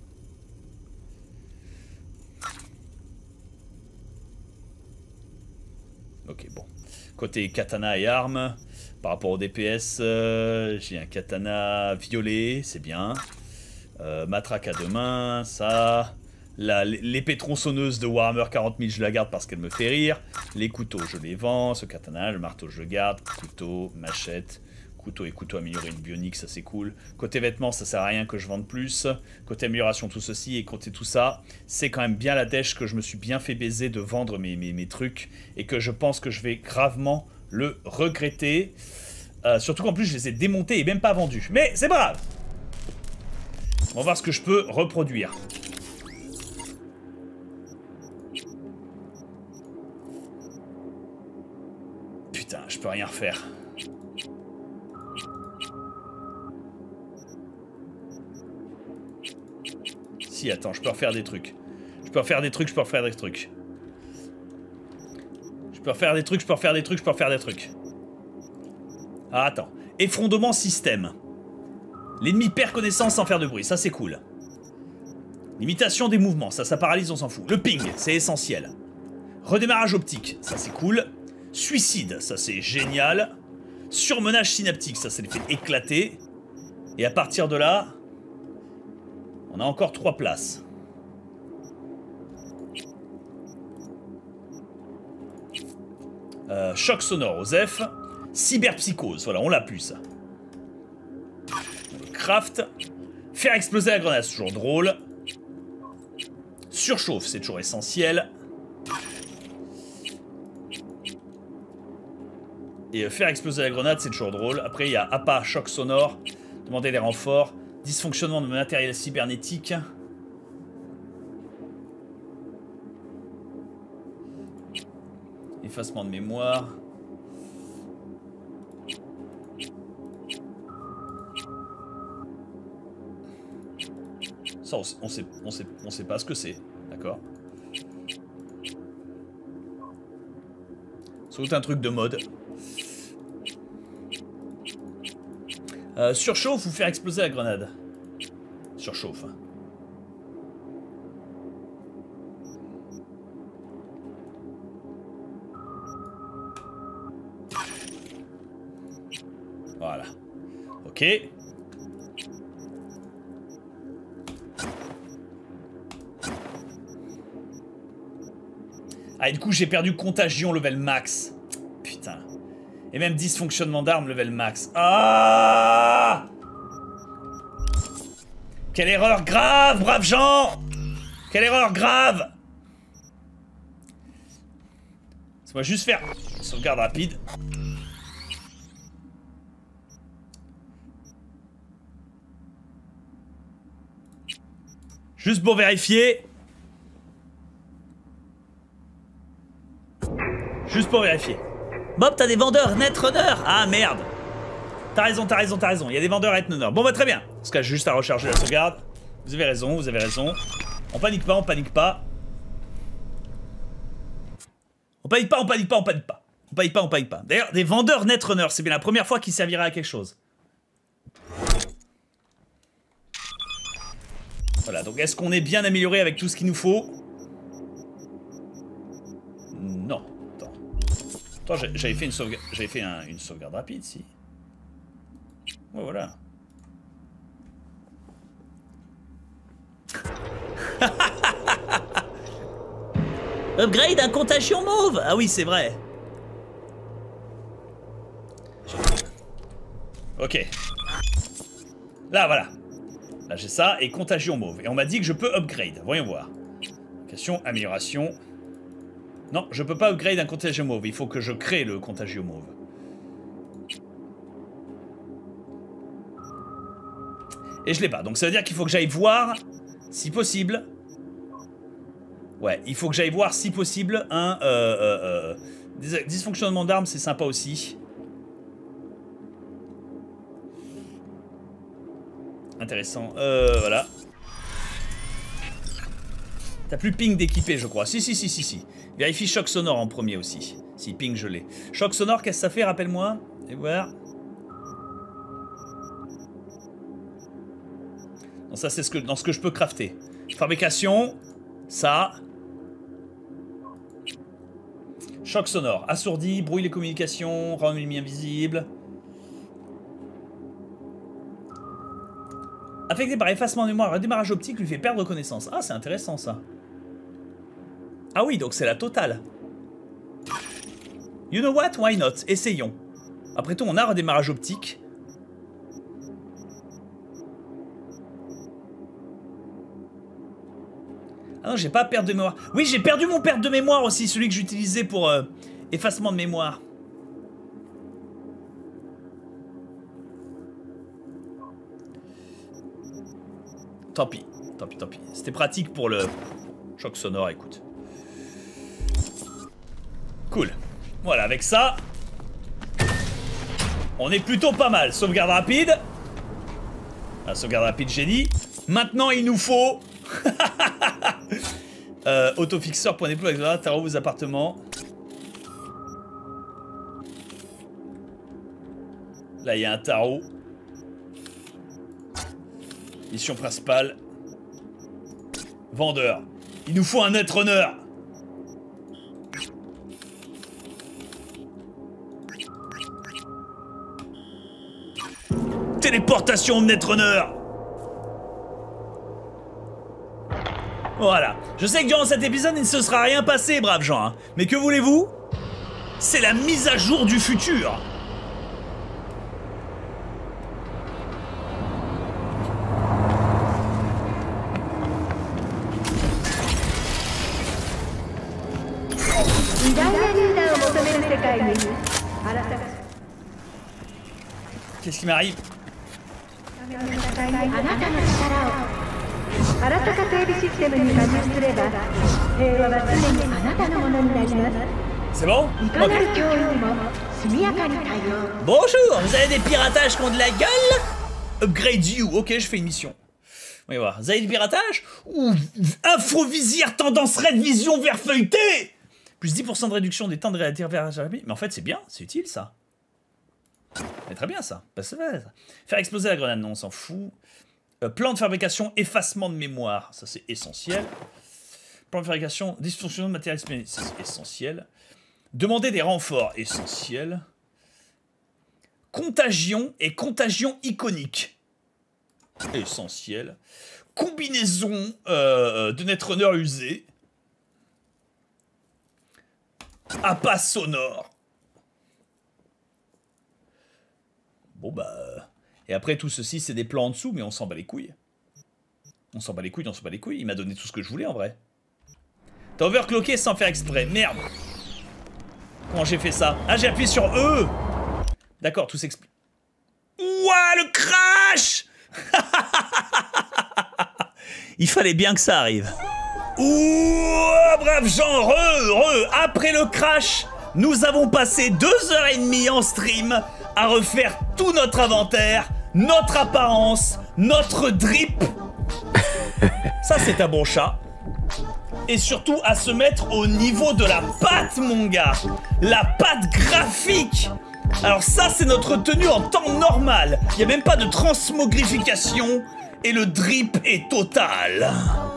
Ok, bon. Côté katana et armes, par rapport au DPS, j'ai un katana violet, c'est bien. Matraque à deux mains, ça. L'épée tronçonneuse de Warhammer 40 000, je la garde parce qu'elle me fait rire. Les couteaux, je les vends. Ce katana, le marteau, je le garde. Couteau, machette. Couteau et couteau amélioré de bionique, ça c'est cool. Côté vêtements, ça sert à rien que je vende plus. Côté amélioration, tout ceci et côté tout ça, c'est quand même bien la dèche que je me suis bien fait baiser de vendre mes trucs et que je pense que je vais gravement le regretter. Surtout qu'en plus, je les ai démontés et même pas vendus. Mais c'est pas grave. On va voir ce que je peux reproduire. Putain, je peux rien refaire. Si, attends, je peux refaire des trucs. Je peux refaire des trucs. Ah, attends. Effondrement système. L'ennemi perd connaissance sans faire de bruit, ça c'est cool. Limitation des mouvements, ça paralyse, on s'en fout. Le ping, c'est essentiel. Redémarrage optique, ça c'est cool. Suicide, ça c'est génial. Surmenage synaptique, ça les fait éclater. Et à partir de là... on a encore 3 places. Choc sonore, Osef. Cyberpsychose, voilà, on l'a plus ça. Craft. Faire exploser la grenade, c'est toujours drôle. Surchauffe, c'est toujours essentiel. Et faire exploser la grenade, c'est toujours drôle. Après, il y a appât, choc sonore. Demander des renforts. Dysfonctionnement de matériel cybernétique. Effacement de mémoire. Ça, on sait pas ce que c'est. D'accord. C'est un truc de mode. Surchauffe ou faire exploser la grenade? Surchauffe. Voilà. Ok. Ah, et du coup, j'ai perdu contagion level max. Putain. Et même dysfonctionnement d'armes level max. Ah! Quelle erreur grave, braves gens! Quelle erreur grave! Laisse-moi juste faire sauvegarde rapide. Juste pour vérifier. Juste pour vérifier. Bob, t'as des vendeurs Netrunner. Ah merde. T'as raison, t'as raison, t'as raison. Il y a des vendeurs Netrunner. Bon bah très bien. Parce qu'il y a juste à recharger la sauvegarde. Vous avez raison, vous avez raison. On panique pas, on panique pas. On panique pas, on panique pas, on panique pas. On panique pas, on panique pas. D'ailleurs, des vendeurs Netrunner, c'est bien la première fois qu'ils serviraient à quelque chose. Voilà, donc est-ce qu'on est bien amélioré avec tout ce qu'il nous faut? Non. Attends, j'avais fait une sauvegarde. J'avais fait une sauvegarde rapide, si. Ouais, voilà. Upgrade un contagion mauve. Ah oui, c'est vrai. Ok. Là, voilà. Là, j'ai ça et contagion mauve. Et on m'a dit que je peux upgrade. Voyons voir. Question, amélioration. Non, je peux pas upgrade un contagion mauve. Il faut que je crée le contagion mauve. Et je l'ai pas. Donc ça veut dire qu'il faut que j'aille voir, si possible. Ouais, il faut que j'aille voir, si possible, un... dysfonctionnement d'armes, c'est sympa aussi. Intéressant. Voilà. T'as plus ping d'équipé, je crois. Si. Vérifie choc sonore en premier aussi. Si, ping, je l'ai. Choc sonore, qu'est-ce que ça fait, rappelle-moi. Et voir. Non, ça, c'est dans ce que je peux crafter. Fabrication. Ça. Choc sonore. Assourdi, brouille les communications, rend l'ennemi invisible. Affecté par effacement de mémoire, redémarrage optique lui fait perdre connaissance. Ah, c'est intéressant ça. Ah oui, donc c'est la totale. You know what? Why not? Essayons. Après tout, on a redémarrage optique. Ah non, j'ai pas perte de mémoire. Oui, j'ai perdu mon perte de mémoire aussi, celui que j'utilisais pour effacement de mémoire. Tant pis. C'était pratique pour le choc sonore, écoute. Cool. Voilà, avec ça, on est plutôt pas mal. Sauvegarde rapide. La sauvegarde rapide, j'ai dit. Maintenant, il nous faut... autofixeur, point d'épaule, avec tarot aux appartements. Là, il y a un tarot. Mission principale. Vendeur. Il nous faut un Netrunner. Téléportation Netrunner. Voilà. Je sais que durant cet épisode, il ne se sera rien passé, braves gens. Hein. Mais que voulez-vous? C'est la mise à jour du futur. Qu'est-ce qui m'arrive? C'est bon? Bonjour, vous avez des piratages qui ont de la gueule? Upgrade you. Ok, je fais une mission. On va voir. Vous avez du piratage? Ou infrovisière tendance red vision vert feuilleté? Plus 10% de réduction des temps de réattir vers jamais. Mais en fait, c'est bien, c'est utile ça. C'est très bien ça. Faire exploser la grenade, non, on s'en fout. Plan de fabrication, effacement de mémoire, ça c'est essentiel. Plan de fabrication, dysfonction de matériel, c'est essentiel. Demander des renforts, essentiel. Contagion et contagion iconique, essentiel. Combinaison de Netrunner usé. Appât sonore. Bon bah... Et après tout ceci c'est des plans en dessous mais on s'en bat les couilles. On s'en bat les couilles, on s'en bat les couilles. Il m'a donné tout ce que je voulais en vrai. T'as overclocké sans faire exprès. Merde. Comment j'ai fait ça? Ah j'ai appuyé sur E. D'accord, tout s'explique. Ouah le crash. Il fallait bien que ça arrive. Ouah brave gens, après le crash, nous avons passé 2h30 en stream à refaire tout notre inventaire, notre apparence, notre drip. Ça c'est un bon chat. Et surtout à se mettre au niveau de la patte mon gars. La patte graphique. Alors ça c'est notre tenue en temps normal. Il n'y a même pas de transmogrification. Et le drip est total.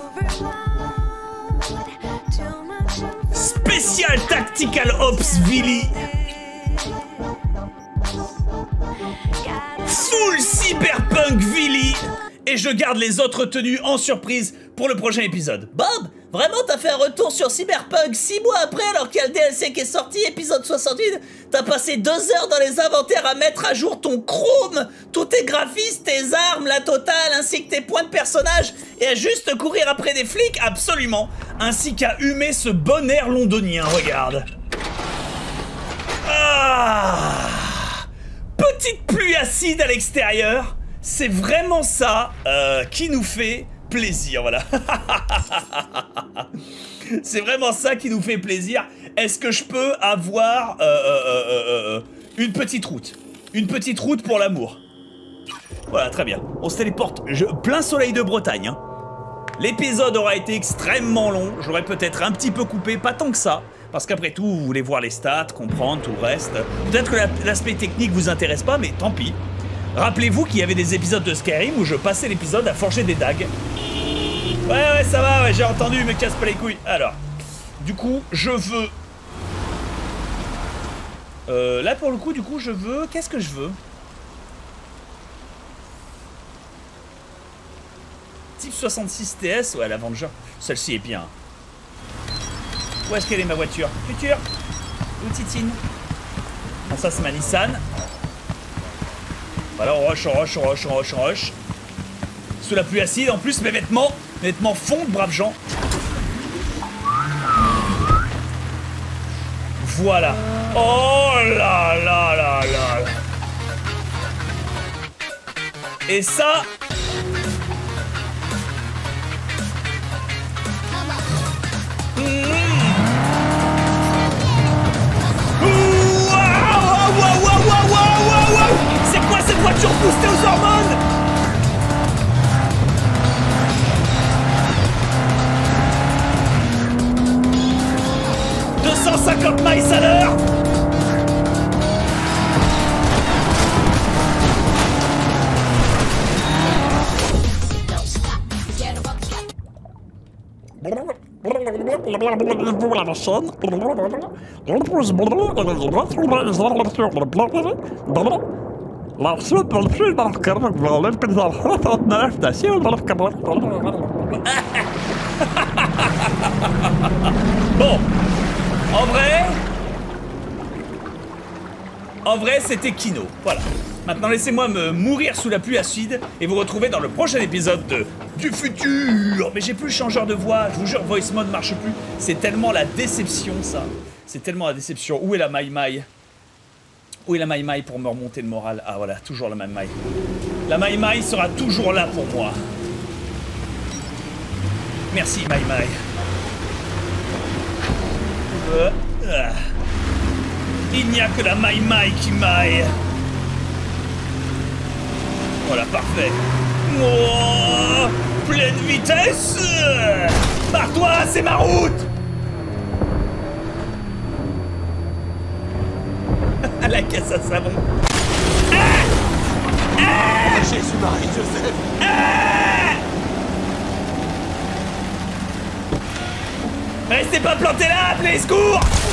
Spécial Tactical Ops Villy. Full Cyberpunk Villy. Et je garde les autres tenues en surprise pour le prochain épisode. Bob, vraiment t'as fait un retour sur Cyberpunk 6 mois après alors qu'il y a le DLC qui est sorti, épisode 68. T'as passé 2 heures dans les inventaires à mettre à jour ton chrome, tous tes graphismes, tes armes, la totale, ainsi que tes points de personnage, et à juste courir après des flics, absolument. Ainsi qu'à humer ce bon air londonien, regarde. Ah, petite pluie acide à l'extérieur. C'est vraiment ça qui nous fait plaisir, voilà. C'est vraiment ça qui nous fait plaisir. Est-ce que je peux avoir une petite route? Une petite route pour l'amour. Voilà, très bien. On se téléporte plein soleil de Bretagne. Hein. L'épisode aura été extrêmement long. Je l'aurais peut-être un petit peu coupé, pas tant que ça. Parce qu'après tout, vous voulez voir les stats, comprendre tout le reste. Peut-être que l'aspect technique vous intéresse pas, mais tant pis. Rappelez-vous qu'il y avait des épisodes de Skyrim où je passais l'épisode à forger des dagues. Ouais, ça va, ouais, j'ai entendu, me casse pas les couilles. Alors, du coup, je veux... là, pour le coup, du coup, je veux... Qu'est-ce que je veux? Type 66 TS, ouais, l'Avenger. Celle-ci est bien. Où est-ce qu'elle est, ma voiture? Futur. Où Titine? Bon, ça, c'est ma Nissan. Voilà, on rush, on rush, on rush, on rush, on rush. Sous la pluie acide, en plus, mes vêtements fondent, braves gens. Voilà. Oh là là là là. Et ça... C'est quoi cette voiture boostée aux hormones? « 250 miles à l'heure !» La suite de l'épisode dans l'épisode 69 de Cyberpunk. Bon, en vrai, En vrai, c'était Kino. Voilà. Maintenant, laissez-moi me mourir sous la pluie acide et vous retrouver dans le prochain épisode de Du futur. Mais j'ai plus le changeur de voix. Je vous jure, voice mode marche plus. C'est tellement la déception, ça. C'est tellement la déception. Où est la maï-maï? Où est la maï-maï pour me remonter le moral? Ah, voilà, toujours la maï-maï. La maï-maï sera toujours là pour moi. Merci, maï-maï. Il n'y a que la maï-maï qui maille. Voilà, parfait. Oh, pleine vitesse. Barre-toi, c'est ma route. À la caisse à savon. Jésus-Marie, Joseph. Restez pas plantés là, appelez les secours.